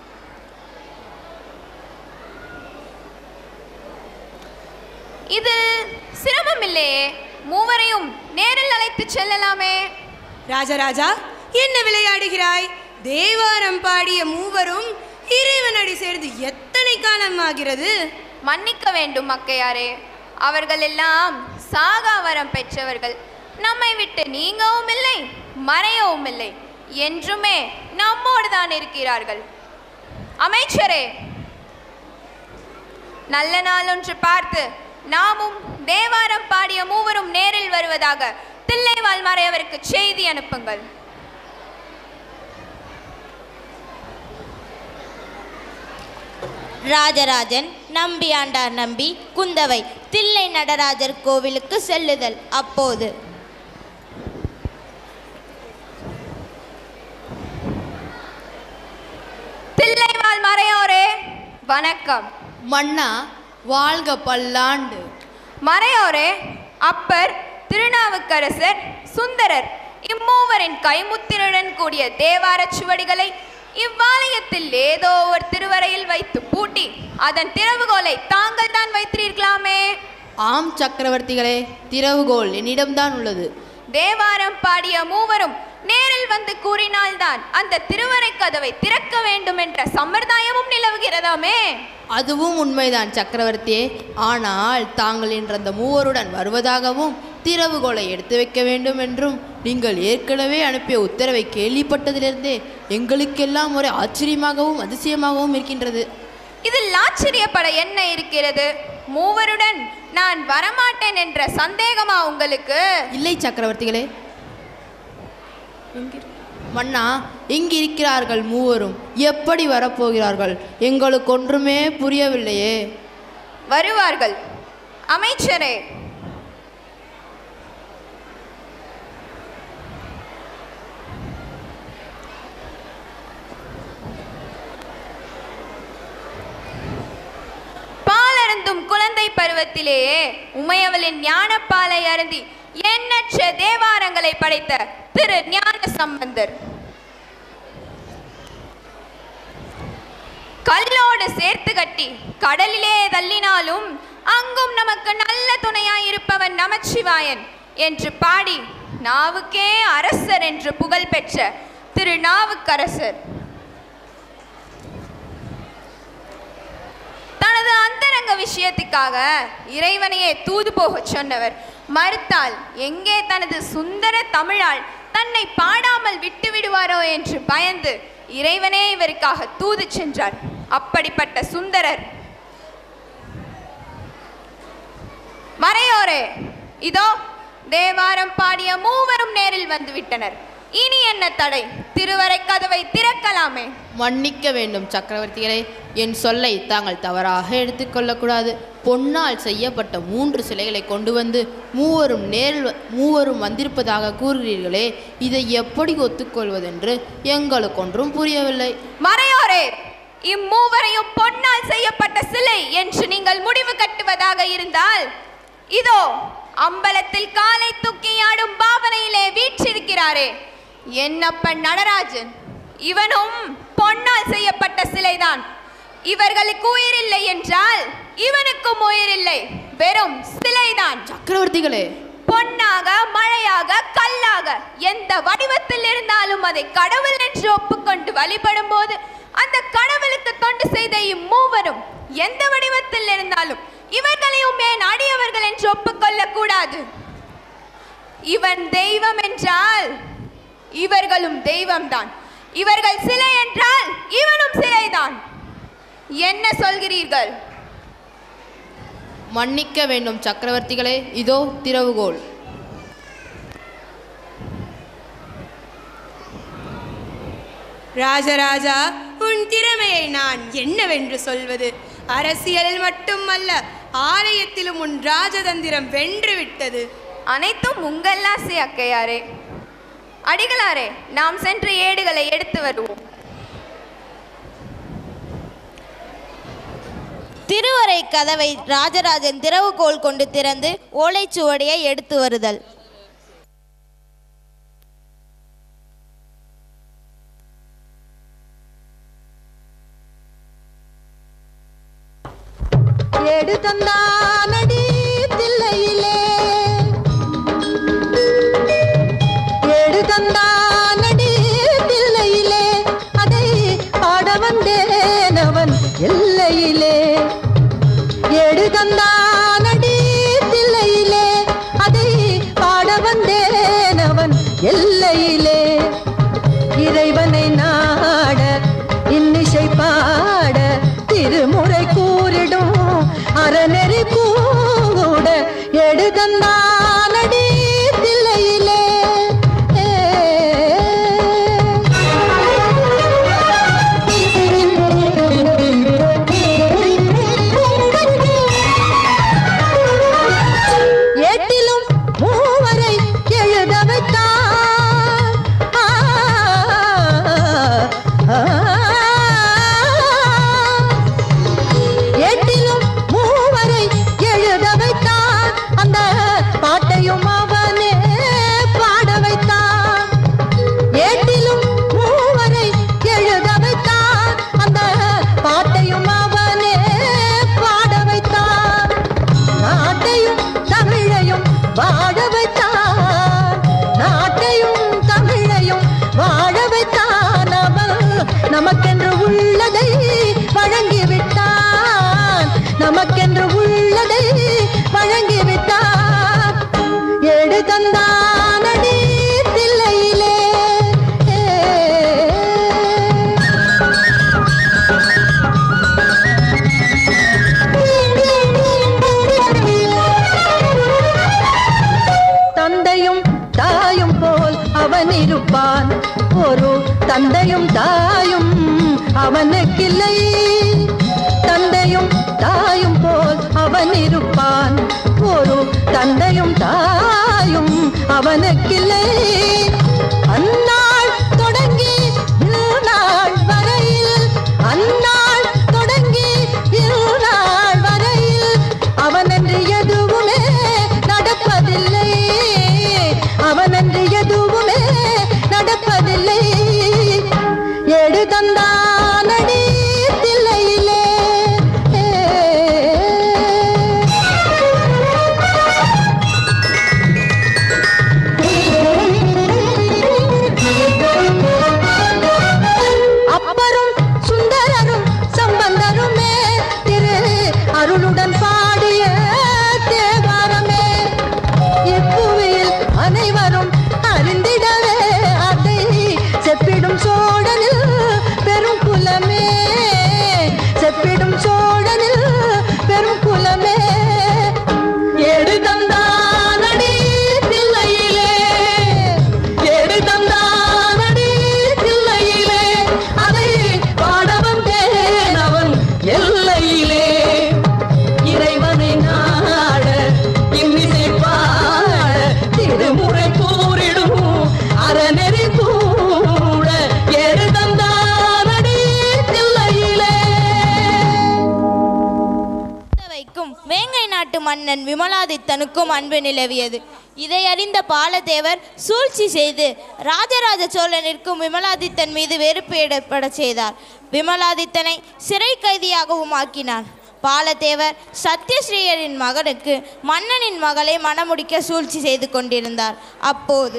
இது சிரமம் இல்லையே, மூவரையும் நேரில் அழைத்து செல்லலாமே. ராஜராஜா, என்ன விளையாடுகிறாய்? தேவாரம் பாடிய மூவரும் இறைவனடி சேர்ந்து எத்தனை காலம் ஆகிறது? மன்னிக்க வேண்டும் அக்கையாரே, அவர்கள் எல்லாம் சாகாவரம் பெற்றவர்கள். நம்மை விட்டு நீங்கவும் இல்லை மறையவும் இல்லை, என்றுமே நம்மோடு தான் இருக்கிறார்கள். அமைச்சரே, நல்ல நாள் ஒன்று பார்த்து நாமும் தேவாரம் பாடிய மூவரும் நேரில் வருவதாக தில்லைவாழ் மறையவருக்கு செய்தி அனுப்புங்கள். ராஜராஜன், நம்பியாண்டார் நம்பி, குந்தவை தில்லை நடராஜர் கோவிலுக்கு செல்லுதல். அப்போது தில்லைவாழ் மறையோரே வணக்கம். மன்னா வாழ்க பல்லாண்டு. மறையோரே, அப்பர், திருநாவுக்கரசர், சுந்தரர் இம்மூவரின் கைமுத்தினுடன் கூடிய தேவார சுவடிகளை இவ்வாலயத்தில் ஏதோ ஒரு திருவரையில் வைத்து பூட்டி அதன் திறவுகோலை தாங்கள் தான் வைத்திருக்கலாமே. ஆம் சக்கரவர்த்திகளே, திறவுகோல் என்னிடம்தான் உள்ளது. தேவாரம் பாடிய மூவரும் நேரில் வந்து கூறினால்தான் அந்த திருவரை கதவை திறக்க வேண்டும் என்ற சம்பிரதாயமும் நிலவுகிறதாமே. அதுவும் உண்மைதான் சக்கரவர்த்தியே. ஆனால் தாங்கள் இன்று அந்த மூவருடன் வருவதாகவும் திறவுகோலை எடுத்து வைக்க வேண்டும் என்றும் நீங்கள் ஏற்கனவே அனுப்பிய உத்தரவை கேள்விப்பட்டதிலிருந்தே எங்களுக்கெல்லாம் ஒரு ஆச்சரியமாகவும் அதிசயமாகவும் இருக்கின்றது. இதில் ஆச்சரியப்பட என்ன இருக்கிறது? மூவருடன் நான் வரமாட்டேன் என்ற சந்தேகமா உங்களுக்கு? இல்லை சக்கரவர்த்திகளே. மன்னா, இங்கு இருக்கிறார்கள் மூவரும், எப்படி வரப்போகிறார்கள்? எங்களுக்கு ஒன்றுமே புரியவில்லையே. வருவார்கள். அமைச்சரே, பாலருந்தும் குழந்தை பருவத்திலேயே உமையவளின் ஞானப்பாலை அருந்தி எண்ணற்ற தேவாரங்களை படைத்த திரு ஞான சம்பந்தர். கல்லோடு சேர்த்து கட்டி கடலிலே தள்ளினாலும் அங்கும் நமக்கு நல்ல துணையாயிருப்பவன் நமச்சிவாயன் என்று பாடி நாவுக்கே அரசர் என்று புகழ் பெற்ற திருநாவுக்கரசர் தனது அந்தரங்க விஷயத்துக்காக இறைவனையே தூது போக சொன்னவர் மறுத்தால் எங்கே தனது சுந்தர தமிழால் தன்னை பாடாமல் விட்டு விடுவாரோ என்று பயந்து இறைவனே இவருக்காக தூது சென்றார். அப்படிப்பட்ட சுந்தரர் மறையோரே, இதோ தேவாரம் பாடிய மூவரும் நேரில் வந்து விட்டனர். இனி என்ன தடை? திருவரை கதவை திறக்கலாமே. மன்னிக்க வேண்டும் சக்கரவர்த்திகளே, என் சொல்லை தாங்கள் தவறாக எடுத்துக்கொள்ளக்கூடாது. பொன்னால் செய்யப்பட்ட 3 சிலைகளை கொண்டு வந்து மூவரும் வந்திருப்பதாக கூறுகிறீர்களே, இதை எப்படி ஒத்துக்கொள்வதென்று எங்களுக்கு ஒன்றும் புரியவில்லை. மறையோரே, இம்மூவரையும் பொன்னால் செய்யப்பட்ட சிலை என்று நீங்கள் முடிவு கட்டுவதாக இருந்தால் இதோ அம்பலத்தில் காலை தூக்கியாடும் பாவனையிலே வீற்றிருக்கிறாரே என்னப்பன் நடராஜன், இவனும் பொன்னால் செய்யப்பட்ட சிலைதான். இவர்களுக்கு உயிரில்லை என்றால் இவனுக்கும் உயிரில்லை, வெறும் சிலைதான். சக்கரவர்த்திகளே, பொன்னாக மழையாக கல்லாக எந்த வடிவத்தில் இருந்தாலும் அதை கடவுள் என்று ஒப்புக்கொண்டு வழிபடும் போது அந்த கடவுளுக்கு தொண்டு செய்த இம்மூவரும் எந்த வடிவத்தில் இருந்தாலும் இவர்களையும் ஏன் அடியவர்கள் என்று ஒப்புக்கொள்ள கூடாது? இவன் தெய்வம் என்றால் இவர்களும் தெய்வம்தான். இவர்கள் சிலை என்றால் இவனும் சிலைதான். என்ன சொல்கிறீர்கள்? மன்னிக்க வேண்டும் சக்கரவர்த்திகளே, இதோ திறவுகோல். ராஜராஜா, உன் திறமையை நான் என்னவென்று சொல்வது? அரசியலில் மட்டுமல்ல, ஆலயத்திலும் உன் ராஜதந்திரம் வென்று விட்டது. அனைத்தும் உங்கள்லாசை அக்கையாரே. அடிகளாரே, நாம் சென்று ஏடுகளை எடுத்து வருவோம். திருவரை கதவை ராஜராஜன் திறவுகோல் கொண்டு திறந்து ஓலைச்சுவடியை எடுத்து வருதல். ஏடு தந்தானடி தில்லையிலே, ஏடு தந்தானடி தில்லையிலே, அதை பாட வந்தேன் அவன் எல்லையிலே. ஏடு தந்தானடி தில்லையிலே, அதை பாட வந்தேன் அவன் எல்லையிலே. இறைவனை நாட இன்னிசை பாட திருமுறை கூறிடும் அறநெறி கூட எடுதந்தானடி தில்லையிலே. ஏட்டிலும் மூவரை எழுத வைத்தான், ஏட்டிலும் மூவரை எழுத வைத்தான், அந்த பாட்டையும் அவனே பாட வைத்தான். ஏட்டிலும் மூவரை எழுத வைத்தான், அந்த பாட்டையும் அவனே பாட வைத்தான். நாட்டையும் தமிழையும் வாழ வைத்தான், நாட்டையும் தமிழையும் வாழ வைத்தான். அவன் நமக்கென்று உள்ளதை வழங்கிவிட்டான், நமக்கென்று உள்ளதை வழங்கிவிட்டான். ஏடு தந்தானடி தில்லையிலே. தந்தையும் தாயும் போல் அவன் இருப்பான், ஒரு தந்தையும் தாயும் அவனுக்கில்லை. தந்தையும் தாயும் போல் அவன் இருப்பான், ஒரு தந்தையும் தாயும் அவனுக்கில்லை. அந்நாள் தொடங்கி இந்நாள் வரையில், அந்நாள் தொடங்கி இந்நாள் வரையில் அவனன்று எதுவுமே நடப்பதில்லை, அவனன்று எதுவுமே நடப்பதில்லை. ஏடு தந்தானடி தில்லை விமலாதித்தனுக்கும் அன்பு நிலவியது. இதை அறிந்த பாலதேவர் சூழ்ச்சி செய்து ராஜராஜ சோழனிற்கும் விமலாதித்தன் மீது வெறுப்பு ஏற்பட செய்தார். விமலாதித்தனை சிறை கைதியாகவும் ஆக்கினார். பாலதேவர் சத்யஸ்ரீயரின் மகனுக்கு மன்னனின் மகளை மணமுடிக்க சூழ்ச்சி செய்து கொண்டிருந்தார். அப்போது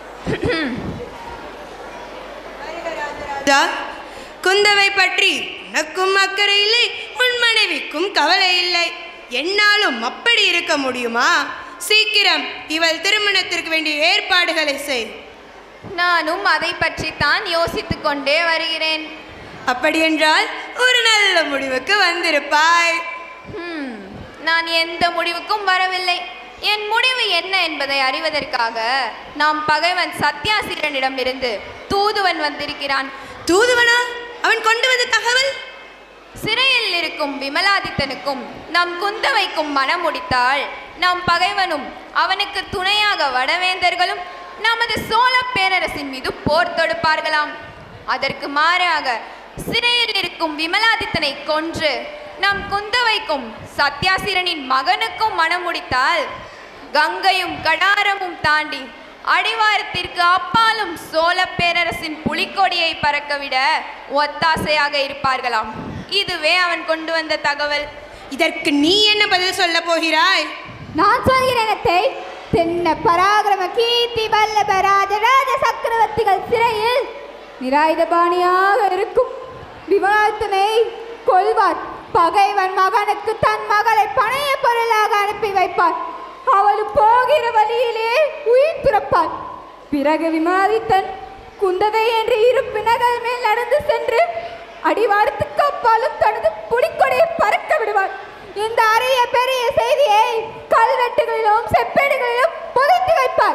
குந்தவை பற்றி உனக்கும் அக்கறை இல்லை, உன் மனைவிக்கும் கவலை இல்லை. என்னாலும் அப்படி இருக்க முடியுமா? சீக்கிரம் இவள் திருமணத்திற்கு வேண்டிய ஏற்பாடுகளை செய். நானும் அதை பற்றித்தான் யோசித்துக் கொண்டே வருகிறேன். அப்படியென்றால் ஒரு நல்ல முடிவுக்கு வந்திருப்பாய். நான் எந்த முடிவுக்கும் வரவில்லை. என் முடிவு என்ன என்பதை அறிவதற்காக நாம் பகைவன் சத்யாசிரனிடமிருந்து தூதுவன் வந்திருக்கிறான். தூதுவனா? அவன் கொண்டு வந்த தகவல்? சிறையில் இருக்கும் விமலாதித்தனுக்கும் நம் குந்தவைக்கும் மனம் முடித்தால் நம் பகைவனும் அவனுக்கு துணையாக வடவேந்தர்களும் நமது சோழ பேரரசின் மீது போர் தொடுப்பார்களாம். அதற்கு மாறாக சிறையில் இருக்கும் விமலாதித்தனை கொன்று நம் குந்தவைக்கும் சத்யாசிரனின் மகனுக்கும் மனம் முடித்தால் கங்கையும் கடாரமும் தாண்டி அடிவாரத்திற்கு அப்பாலும் சோழ பேரரசின் புலிக்கொடியை பறக்கவிட ஒத்தாசையாக இருப்பார்களாம். இதுவே அவன் கொண்டு வந்த தகவல். இதற்கு நீ என்ன பதில் சொல்ல போகிறாய்? நான் சொல்கிறேன். தென்ன பராக்கிரம கீர்த்தி வல்லப ராஜராஜ சக்கரவர்த்திகள் சிறையில் நிராயுதபாணியாக இருக்கும் விமலாதித்தனை கொல்வார். பகைவன் மகனுக்கு தன் மகளை பணைய பொருளாக அனுப்பி வைப்பார். அவள் போகிற வழியிலே உயிர் துறப்பார். பிறகு விமலாதித்தன் குந்தவை என்ற இரு பிணங்கள் மேல் நடந்து சென்று அடிவாரத்துக்கு அப்பாலும் தனது புலிக்கொடியை பறக்க விடுவார். இந்த அரிய பெரிய செய்தியை கல்வெட்டுகளிலும் செப்பேடுகளிலும் புதைத்து வைப்பார்.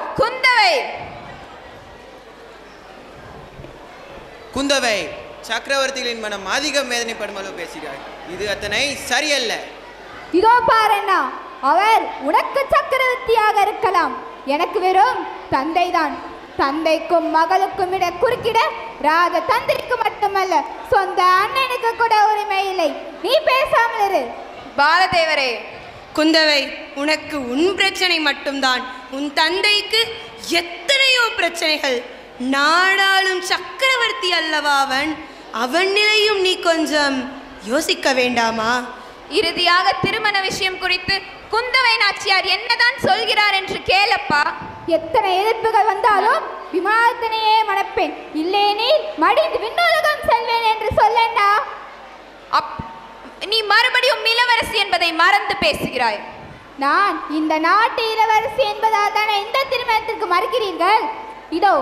குந்தவை, சக்கரவர்த்திகளின் மனம் அதிகம் வேதனைப்படும் அளவு பேசுகிறாய். இது அத்தனை சரியல்ல. இதோ பாருண்ணா, அவர் உனக்கு சக்கரவர்த்தியாக இருக்கலாம், எனக்கு வெறும் தந்தைதான். தந்தைக்கும் மகளுக்கும் இட குறுக்கிட ராஜ தந்திரிக்கு மட்டுமல்ல சொந்த அண்ணனுக்கு கூட உரிமை இல்லை. நீ பேசாமல் இரு. பாலதேவரே. குந்தவை, உனக்கு உன் பிரச்சனை மட்டும்தான். உன் தந்தைக்கு எத்தனையோ பிரச்சனைகள். நாடாளும் சக்கரவர்த்தி அல்லவா அவன். அவன் நிலையும் நீ கொஞ்சம் யோசிக்க வேண்டாமா? இறுதியாக திருமண விஷயம் குறித்து குந்தவை நாச்சியார் என்னதான் சொல்கிறார் என்று கேளப்பா. எத்தனை எதிர்ப்புகள் வந்தாலும் விமானத்தினையே மணப்பேன், இல்லேனில் மடிந்து விண்ணுலகம் செல்வேன் என்று சொல்லண்டா. நீ மறுபடியும் இளவரசி என்பதை மறந்து பேசுகிறாய். நான் இந்த நாட்டு இளவரசி என்பதால் தானே இந்த திருமணத்திற்கு மறுக்கிறீர்கள். இதோ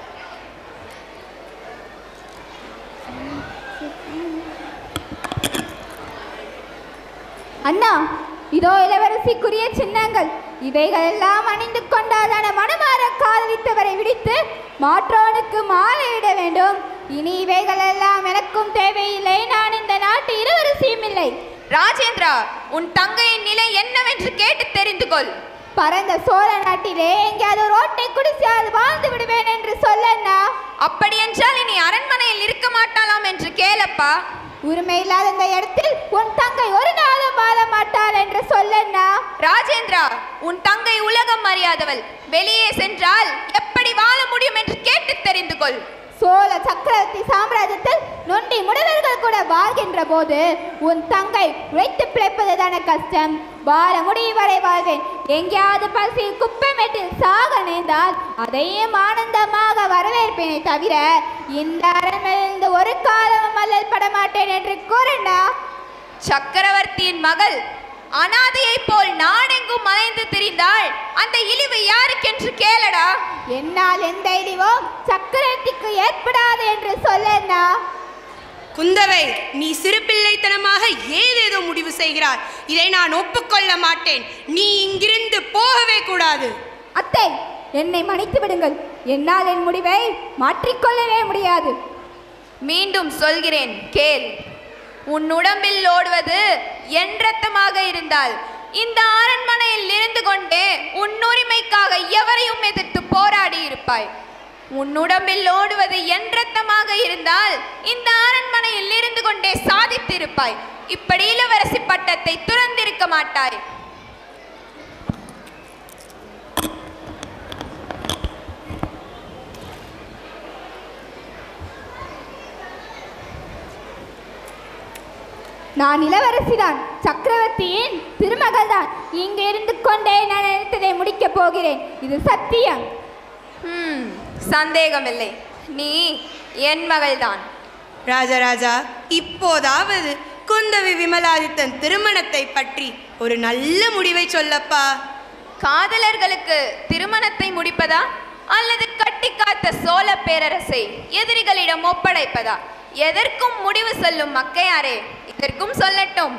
அண்ணா, இதோ இளவரசிக்குரிய சின்னங்கள். இவைகள் எல்லாம் அணிந்து கொண்டாதான மனமாற காதலித்தவரை விடுத்து மாற்றோனுக்கு மாலையிட வேண்டும். இனி இவைகள் எல்லாம் எனக்கும் தேவையில்லை. நான் இந்த நாட்டு இளவரசியும் இல்லை. ராஜேந்திரா, உன் தங்கையின் நிலை என்னவென்று கேட்டு தெரிந்து கொள். பரந்த சோழ நாட்டிலே எங்கேயாவது ரோட்டை குடிசாது வாழ்ந்து விடுவேன் என்று சொல்லண்ணா. அப்படியென்றால் இனி அரண்மனையில் இருக்க மாட்டாளாம் என்று கேளப்பா. உரிமை இல்லாத இந்த இடத்தில் உன் தங்கை ஒரு நாளும் வாழ மாட்டாள் என்று சொல்லண்ணா. ராஜேந்திரா, உன் தங்கை உலகம் அறியாதவள். வெளியே சென்றால் எப்படி வாழ முடியும் என்று கேட்டு தெரிந்து கொள். சோழ சக்கரவர்த்தி சாம்ராஜ்யத்தில் நொண்டி முடவர்கள் கூட வாழ்கின்ற போது உன் தங்கை உழைத்து பிழைப்பதுதான கஷ்டம். வாழ முடியும் வரை வாழ்வேன். எங்கேயாவது பசி குப்பைமேட்டில் சாக நேர்ந்தால் அதையும் ஆனந்தமாக வரவேற்பேனே தவிர இந்த அரண்மனையிலிருந்து ஒரு காலமும் அல்லல் படமாட்டேன் என்று கூறண்டா. சக்கரவர்த்தியின் மகள் அனாதையை போல் நாடெங்கும் மலைந்து திரிந்தாள். அந்த இழிவு யாருக்கென்று கேளடா. என்னால் எந்த இழிவோ சக்கரவர்த்திக்கு ஏற்படாது என்று சொல்லண்ணா. குந்தவை, நீ சிறு பிள்ளைத்தனமாக ஏதேதோ முடிவு செய்கிறாய். இதை நான் ஒப்புக்கொள்ள மாட்டேன். நீ இங்கிருந்து போகவே கூடாது. அத்தை, என்னை மன்னித்து விடுங்கள். என்னால் என் முடிவை மாற்றிக்கொள்ளவே முடியாது. மீண்டும் சொல்கிறேன், கேள். உன் உடம்பில் ஓடுவது என் ரத்தமாக இருந்தால் இந்த அரண்மனையில் இருந்து கொண்டே உன் உரிமைக்காக எவரையும் எதிர்த்து போராடி இருப்பாய். உன் உடம்பில் ஓடுவது என் ரத்தமாக இருந்தால் இந்த அரண்மனையில் இருந்து கொண்டே சாதித்திருப்பாய். இப்படி இளவரசி பட்டத்தை துறந்திருக்க மாட்டாய். நான் இளவரசிதான், சக்கரவர்த்தியின் திருமகள்தான். இங்கே இருந்து கொண்டே நான் நினைத்ததை முடிக்கப் போகிறேன். இது சத்தியம். சந்தேகமில்லை, நீ என் மகள்தான். ராஜராஜா, இப்போதாவது குந்தவி விமலாதித்தன் திருமணத்தை பற்றி ஒரு நல்ல முடிவை சொல்லப்பா. காதலர்களுக்கு திருமணத்தை முடிப்பதா அல்லது கட்டி காத்த சோழ பேரரசை எதிரிகளிடம் ஒப்படைப்பதா? எதற்கும் முடிவு சொல்லும் மக்கையாரே, இதற்கும் சொல்லட்டும்.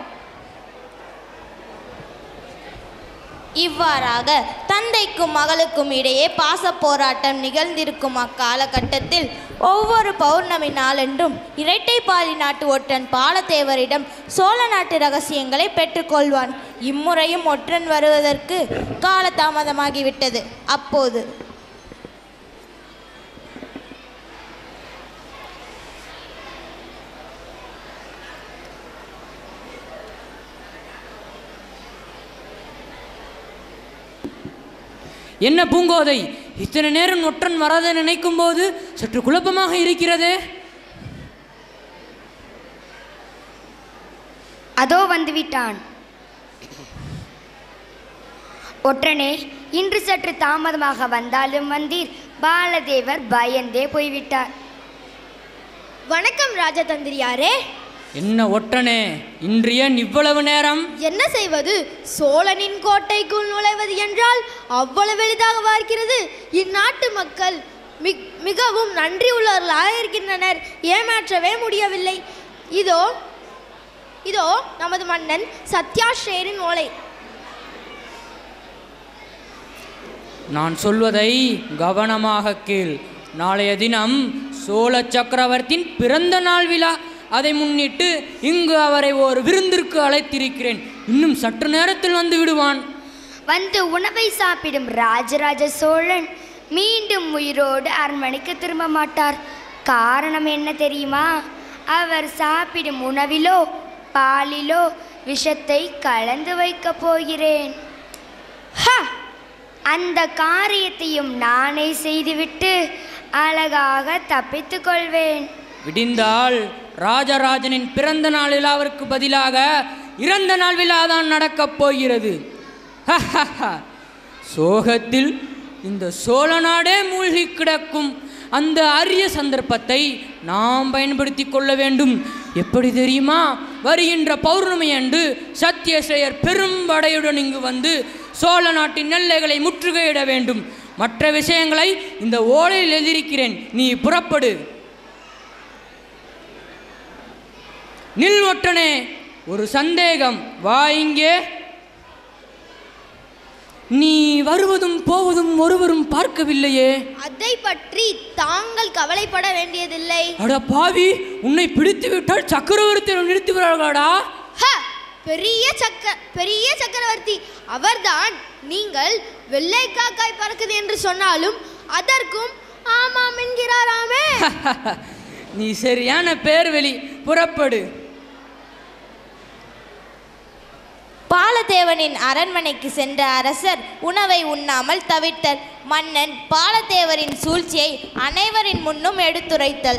இவ்வாறாக தந்தைக்கும் மகளுக்கும் இடையே பாச போராட்டம் நிகழ்ந்திருக்கும் அக்காலகட்டத்தில் ஒவ்வொரு பௌர்ணமி நாளென்றும் இரட்டை பாலி நாட்டு ஒற்றன் பாலதேவரிடம் சோழ நாட்டு ரகசியங்களை பெற்றுக்கொள்வான். இம்முறையும் ஒற்றன் வருவதற்கு காலதாமதமாகிவிட்டது. அப்போது என்ன பூங்கோதை, இத்தனை நேரம் ஒற்றன் வராத நினைக்கும் போது சற்று குழப்பமாக இருக்கிறதே. அதோ வந்துவிட்டான். ஒற்றனே, இன்று சற்று தாமதமாக வந்தாலும் வந்தீர். பாலதேவர் பயந்தே போய்விட்டார். வணக்கம் ராஜதந்திரியாரே. என்ன ஒற்றனே, இன்று ஏன் இவ்வளவு நேரம்? என்ன செய்வது, சோழனின் கோட்டைக்குள் நுழைவது என்றால் அவ்வளவு எளிதாக பார்க்கிறது. இந்நாட்டு மக்கள் மிகவும் நன்றி உள்ளவர்களாக இருக்கின்றனர். ஏமாற்றவே முடியவில்லை. இதோ இதோ நமது மன்னன் சத்யாஸ்ரேயரின் ஓலை. நான் சொல்வதை கவனமாக கேள். நாளைய தினம் சோழ சக்கரவர்த்தியின் பிறந்த நாள் விழா. அதை முன்னிட்டு இங்கு அவரை ஒரு விருந்திற்கு அழைத்திருக்கிறேன். இன்னும் சற்று நேரத்தில் வந்து விடுவான். வந்து உணவை சாப்பிடும் ராஜராஜ சோழன் மீண்டும் உயிரோடு அரண்மனைக்கு திரும்ப மாட்டார். காரணம் என்ன தெரியுமா? அவர் சாப்பிடும் உணவிலோ பாலிலோ விஷத்தை கலந்து வைக்கப் போகிறேன். அந்த காரியத்தையும் நானே செய்துவிட்டு அழகாக தப்பித்துக் கொள்வேன். விடிந்தால் ராஜராஜனின் பிறந்த நாள் விழாவிற்கு பதிலாக இறந்த நாள் விழாதான் நடக்கப் போகிறது. சோகத்தில் இந்த சோழ நாடே மூழ்கி கிடக்கும். அந்த அரிய சந்தர்ப்பத்தை நாம் பயன்படுத்தி கொள்ள வேண்டும். எப்படி தெரியுமா? வருகின்ற பௌர்ணமி அன்று சத்யஸ்ரேயர் பெரும் படையுடன் இங்கு வந்து சோழ நாட்டின் எல்லைகளை முற்றுகையிட வேண்டும். மற்ற விஷயங்களை இந்த ஓலையில் எழுதியிருக்கிறேன். நீ புறப்படு. நில் ஒற்றனே, ஒரு சந்தேகம். வா இங்கே. நீ வருவதும் போவதும் ஒருவரும் பார்க்கவில்லையே. அதை பற்றி தாங்கள் கவலைப்பட வேண்டியதில்லை. அட பாவி, உன்னை பிடித்து விட்டால் சக்கரவர்த்தியிடம் நிறுத்துகிறார்களா? பெரிய சக்கரவர்த்தி அவர்தான். நீங்கள் வெள்ளை காக்காய் பறக்குது என்று சொன்னாலும் அதற்கும் ஆமாம் என்கிறாராமே. நீ சரியான பேர்வெளி. புறப்படு. பாலதேவனின் அரண்மனைக்கு சென்ற அரசர் உணவை உண்ணாமல் தவிர்த்தல். மன்னன் பாலதேவரின் சூழ்ச்சியை அனைவரின் முன்னும் எடுத்துரைத்தல்.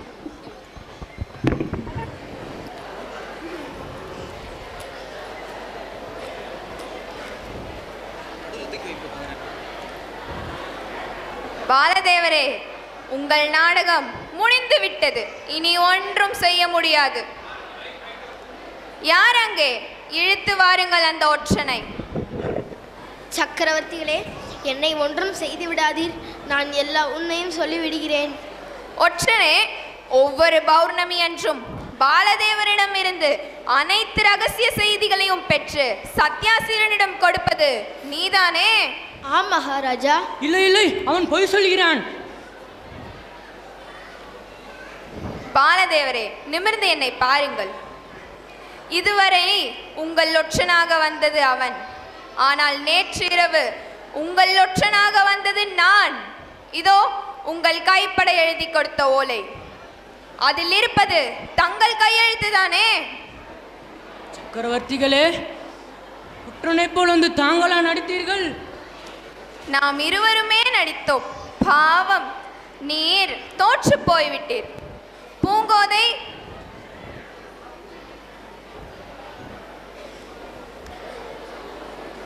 பாலதேவரே, உங்கள் நாடகம் முடிந்து விட்டது. இனி ஒன்றும் செய்ய முடியாது. யார் அங்கே? இழுத்து வாருங்கள் அந்த ஒற்றனை. சக்கரவர்த்திகளே, என்னை ஒன்றும் செய்து விடாதீர். நான் எல்லா உண்மையும் சொல்லிவிடுகிறேன். ஒற்றனே, ஒவ்வொரு பௌர்ணமி அன்றும் பாலதேவரிடம் இருந்து அனைத்து ரகசிய செய்திகளையும் பெற்று சத்யாசீரனிடம் கொடுப்பது நீதானே? ஆம் மகாராஜா. இல்லை இல்லை, அவன் பொய் சொல்கிறான். பாலதேவரே, நிமிர்ந்து என்னை பாருங்கள். இதுவரை உங்கள் ஒற்றனாக வந்தது அவன். ஆனால் நேற்று இரவு உங்கள் ஒற்றனாக வந்தது நான். இதோ உங்கள் கைப்பட எழுதி கொடுத்த ஓலை. அதில் இருப்பது தங்கள் கையெழுத்து தானே? சக்கரவர்த்திகளே, ஒற்றனை போல் வந்து தாங்களா நடித்தீர்கள்? நாம் இருவருமே நடித்தோம். பாவம், நீர் தோற்று போய்விட்டீர். பூங்கோதை,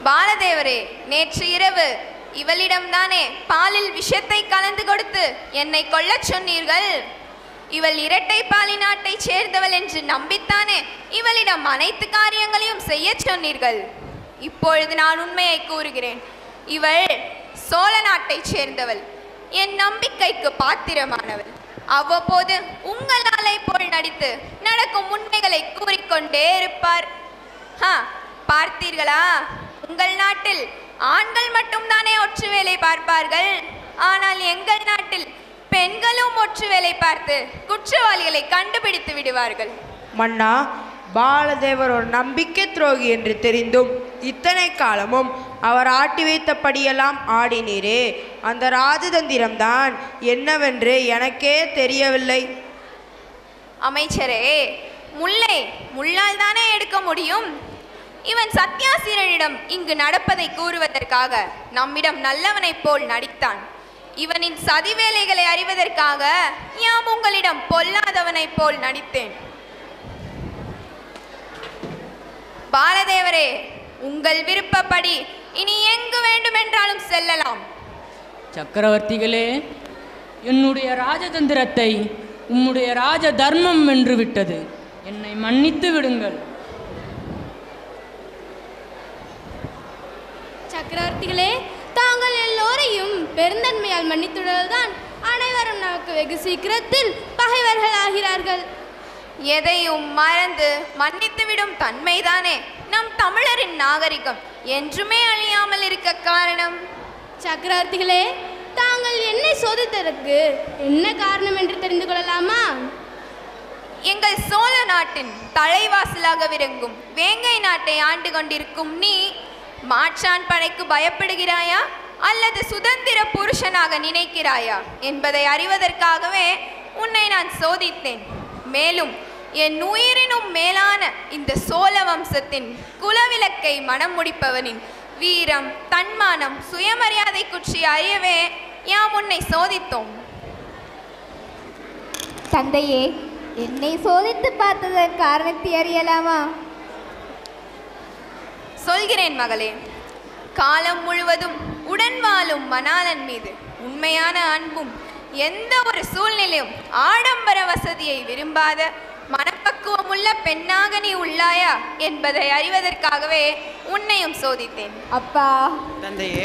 பாலதேவரே, நேற்று இரவு இவளிடம்தானே பாலில் விஷத்தை கலந்து கொடுத்து என்னை கொல்லச் சொன்னீர்கள்? இவள் இரட்டை பாலினாட்டை சேர்ந்தவள் என்று நம்பித்தானே இவளிடம் அனைத்து காரியங்களையும் செய்ய சொன்னீர்கள். இப்பொழுது நான் உண்மையை கூறுகிறேன். இவள் சோழ நாட்டை சேர்ந்தவள், என் நம்பிக்கைக்கு பாத்திரமானவள். அவ்வப்போது உங்கள் ஆளை போல் நடித்து நடக்கும் உண்மைகளை கூறிக்கொண்டே இருப்பார். பார்த்தீர்களா? உங்கள் நாட்டில் ஆண்கள் மட்டும்தானே ஒற்று வேலை பார்ப்பார்கள். ஆனால் எங்கள் நாட்டில் பெண்களும் ஒற்று வேலை பார்த்து குற்றவாளிகளை கண்டுபிடித்து விடுவார்கள். மன்னா, பாலதேவர் ஒரு நம்பிக்கை துரோகி என்று தெரிந்தும் இத்தனை காலமும் அவர் ஆட்டி வைத்தபடியெல்லாம் ஆடினீரே, அந்த ராஜதந்திரம்தான் என்னவென்று எனக்கே தெரியவில்லை. அமைச்சரே, முல்லை முள்ளால் தானே எடுக்க முடியும்? இவன் சத்யாசீரனிடம் இங்கு நடப்பதை கூறுவதற்காக நம்மிடம் நல்லவனைப் போல் நடித்தான். இவனின் சதி வேலைகளை அறிவதற்காக யாம் உங்களிடம் பொல்லாதவனைப் போல் நடித்தேன். பாலதேவரே, உங்கள் விருப்பப்படி இனி எங்கு வேண்டுமென்றாலும் செல்லலாம். சக்கரவர்த்திகளே, என்னுடைய ராஜதந்திரத்தை உம்முடைய ராஜ தர்மம் வென்று விட்டது. என்னை மன்னித்து விடுங்கள். சக்கரவர்த்திகளே, தாங்கள் எல்லோரையும் பெருந்தன்மையால் மன்னித்துள்ளதுதான் அனைவரும் நமக்கு வெகு சீக்கிரத்தில் பகைவர்கள் ஆகிறார்கள். எதையும் மறந்து மன்னித்துவிடும் தன்மைதானே நம் தமிழரின் நாகரிகம் என்றுமே அழியாமல் இருக்க காரணம். சக்கரவர்த்திகளே, தாங்கள் என்னை சோதித்ததற்கு என்ன காரணம் என்று தெரிந்து கொள்ளலாமா? எங்கள் சோழ நாட்டின் தலைவாசலாக விளங்கும் வேங்கை நாட்டை ஆண்டு கொண்டிருக்கும் நீ மாற்றான் படைக்கு பயப்படுகிறாயா அல்லது சுதந்திர புருஷனாக நினைக்கிறாயா என்பதை அறிவதற்காகவே உன்னை நான் சோதித்தேன். மேலும் என் உயிரினும் மேலான இந்த சோழ வம்சத்தின் குலவிளக்கை மனம் முடிப்பவனின் வீரம், தன்மானம், சுயமரியாதை குற்றி அறியவே யாம் உன்னை சோதித்தோம். தந்தையே, என்னை சோதித்து பார்த்ததன் காரணத்தை அறியலாமா? சொல்கிறேன் மகளே. காலம் முழுவதும் உடன் வாழும் மணாளன் மீது உண்மையான அன்பும் எந்த ஒரு சூழ்நிலையும் ஆடம்பர வசதியை விரும்பாத மனப்பக்குவமுள்ள பெண்ணாக நீ உள்ளாயா என்பதை அறிவதற்காகவே உன்னையும் சோதித்தேன். அப்பா. தந்தையே,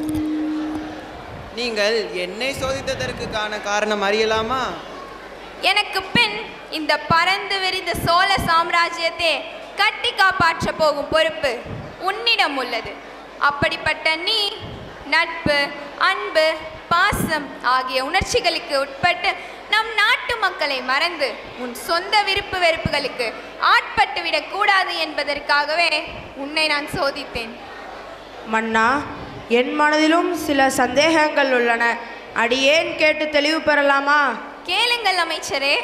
நீங்கள் என்னை சோதித்ததற்கான காரணம் அறியலாமா? எனக்கு பின் இந்த பறந்து விரிந்த சோழ சாம்ராஜ்யத்தை கட்டி காப்பாற்ற போகும் பொறுப்பு உன்னிடம் உள்ளது. அப்படிப்பட்ட நீ நட்பு, அன்பு, பாசம் ஆகிய உணர்ச்சிகளுக்கு உட்பட்டு நம் நாட்டு மக்களை மறந்து உன் சொந்த விருப்பு வெறுப்புகளுக்கு ஆட்பட்டு விடக்கூடாது என்பதற்காகவே உன்னை நான் சோதித்தேன். மன்னா, என் மனதிலும் சில சந்தேகங்கள் உள்ளன. அடியேன் கேட்டு தெளிவு பெறலாமா? கேளுங்கள் அமைச்சரே.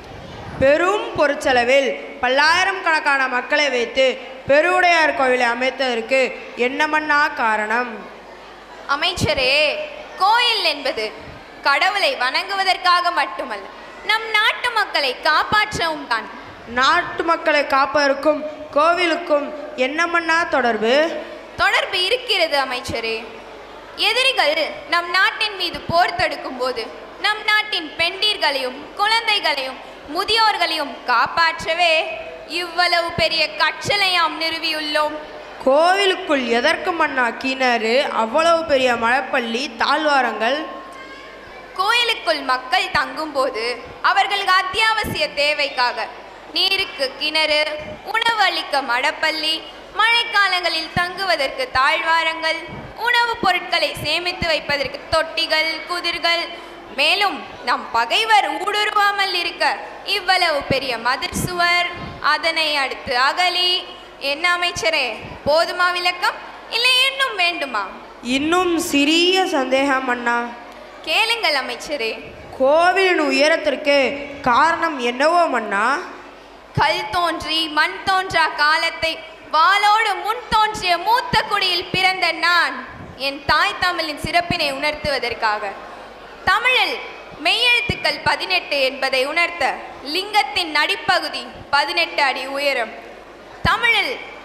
பெரும் பொருட்செலவில் பல்லாயிரம் கணக்கான மக்களை வைத்து பெருவுடையார் கோவிலை அமைத்ததற்கு என்ன மன்னா காரணம்? அமைச்சரே, கோயில் என்பது கடவுளை வணங்குவதற்காக மட்டுமல்ல, நம் நாட்டு மக்களை காப்பாற்றவும் தான். நாட்டு மக்களை காப்பதற்கும் கோவிலுக்கும் என்ன மன்னா தொடர்பு? தொடர்பு இருக்கிறது அமைச்சரே. எதிரிகள் நம் நாட்டின் மீது போர் தொடுக்கும் போது நம் நாட்டின் பெண்டீர்களையும் குழந்தைகளையும் முதியோர்களையும் காப்பாற்றவே இவ்வளவு பெரிய கற்றலையாம் நிறுவியுள்ளோம். கோவிலுக்குள் எதற்கு மன்னா கிணறு, அவ்வளவு பெரிய மலைப்பள்ளி, தாழ்வாரங்கள்? கோயிலுக்குள் மக்கள் தங்கும்போது அவர்களுக்கு அத்தியாவசிய தேவைக்காக நீருக்கு கிணறு, உணவு அளிக்க மடப்பள்ளி, மழைக்காலங்களில் தங்குவதற்கு தாழ்வாரங்கள், உணவுப் பொருட்களை சேமித்து வைப்பதற்கு தொட்டிகள், குதிர்கள், மேலும் நம் பகைவர் ஊடுருவாமல் இருக்க இவ்வளவு பெரிய மதிர் சுவர், அதனை அடுத்து அகழி. என்ன அமைச்சரே, போதுமா விளக்கம்? இல்லை இன்னும் வேண்டுமா? இன்னும் சிறிய சந்தேகம் அண்ணா. கேளுங்கள் அமைச்சரே. கோவிலின் உயரத்திற்கு காரணம் என்னவோ மன்னா? கல் தோன்றி மண் தோன்றா காலத்தை வாளோடு முன் தோன்றிய மூத்த குடியில் பிறந்த நான் என் தாய் தமிழின் சிறப்பினை உணர்த்துவதற்காக தமிழில் மெய்யெழுத்துக்கள் 18 என்பதை உணர்த்த லிங்கத்தின் அடிப்பகுதி 18 அடி உயரம், தமிழில்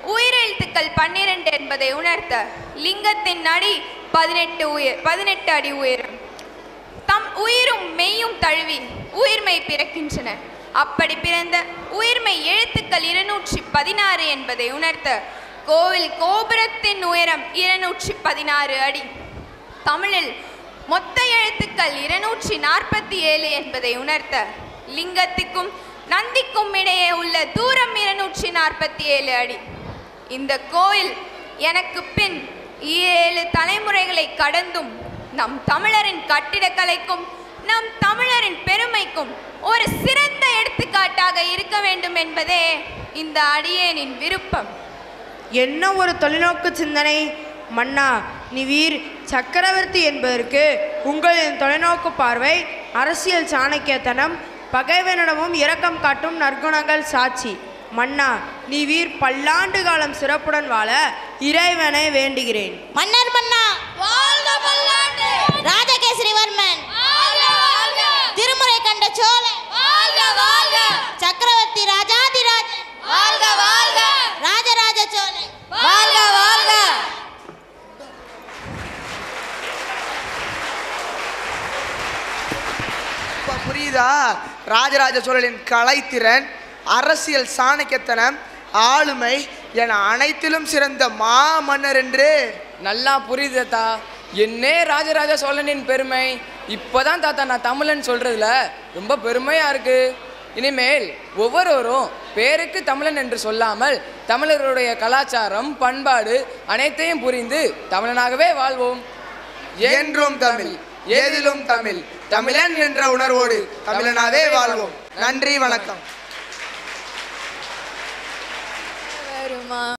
உயிரெழுத்துக்கள் 12 என்பதை உணர்த்த லிங்கத்தின் அடி 18 அடி உயரம். தம் உயிரும் மெய்யும் தழுவி உயிர்மை பிறக்கின்றன. அப்படி பிறந்த உயிர்மை எழுத்துக்கள் 216 என்பதை உணர்த்த கோவில் கோபுரத்தின் உயரம் 216 அடி. தமிழில் மொத்த எழுத்துக்கள் 247 என்பதை உணர்த்த லிங்கத்துக்கும் நந்திக்கும் இடையே உள்ள தூரம் 247 அடி. இந்த கோயில் எனக்கு பின் 7 தலைமுறைகளை கடந்தும் நம் தமிழரின் கட்டிடக்கலைக்கும் நம் தமிழரின் பெருமைக்கும் ஒரு சிறந்த எடுத்துக்காட்டாக இருக்க வேண்டும் என்பதே இந்த அடியேனின் விருப்பம். என்ன ஒரு தொலைநோக்கு சிந்தனை மன்னா! நீ வீர் சக்கரவர்த்தி என்பதற்கு உங்களின் தொலைநோக்கு பார்வை, அரசியல் சாணக்கியத்தனம், பகைவனிடமும் இரக்கம் காட்டும் நற்குணங்கள் சாட்சி. மன்னா, நீ வீர் பல்லாண்டு காலம் சிறப்புடன் வாழ இறைவனை வேண்டுகிறேன். மன்னர் மன்னா வாழ்க பல்லாண்டு! ராஜகேசரிவர்மன் வாழ்க வாழ்க! திருமுறை கண்ட சோழன் வாழ்க வாழ்க! சக்கரவர்த்தி ராஜாதிராஜன் வாழ்க வாழ்க! ராஜராஜ சோழன் வாழ்க வாழ்க! புரியுதா? ராஜராஜ சோழனின் கலைத்திறன், அரசியல் சாணக்கியத்தனம், ஆளுமை என அனைத்திலும் சிறந்த மாமன்னர் என்று நல்லா புரியுது தாத்தா. என்னே ராஜராஜ சோழனின் பெருமை. இப்போதான் தாத்தா நான் தமிழன் சொல்றதுல ரொம்ப பெருமையா இருக்கு. இனிமேல் ஒவ்வொருவரும் பேருக்கு தமிழன் என்று சொல்லாமல் தமிழர்களுடைய கலாச்சாரம், பண்பாடு அனைத்தையும் புரிந்து தமிழனாகவே வாழ்வோம். என்றும் தமிழ், ஏதிலும் தமிழ், தமிழன் என்ற உணர்வோடு தமிழனாவே வாழ்வோம். நன்றி, வணக்கம்.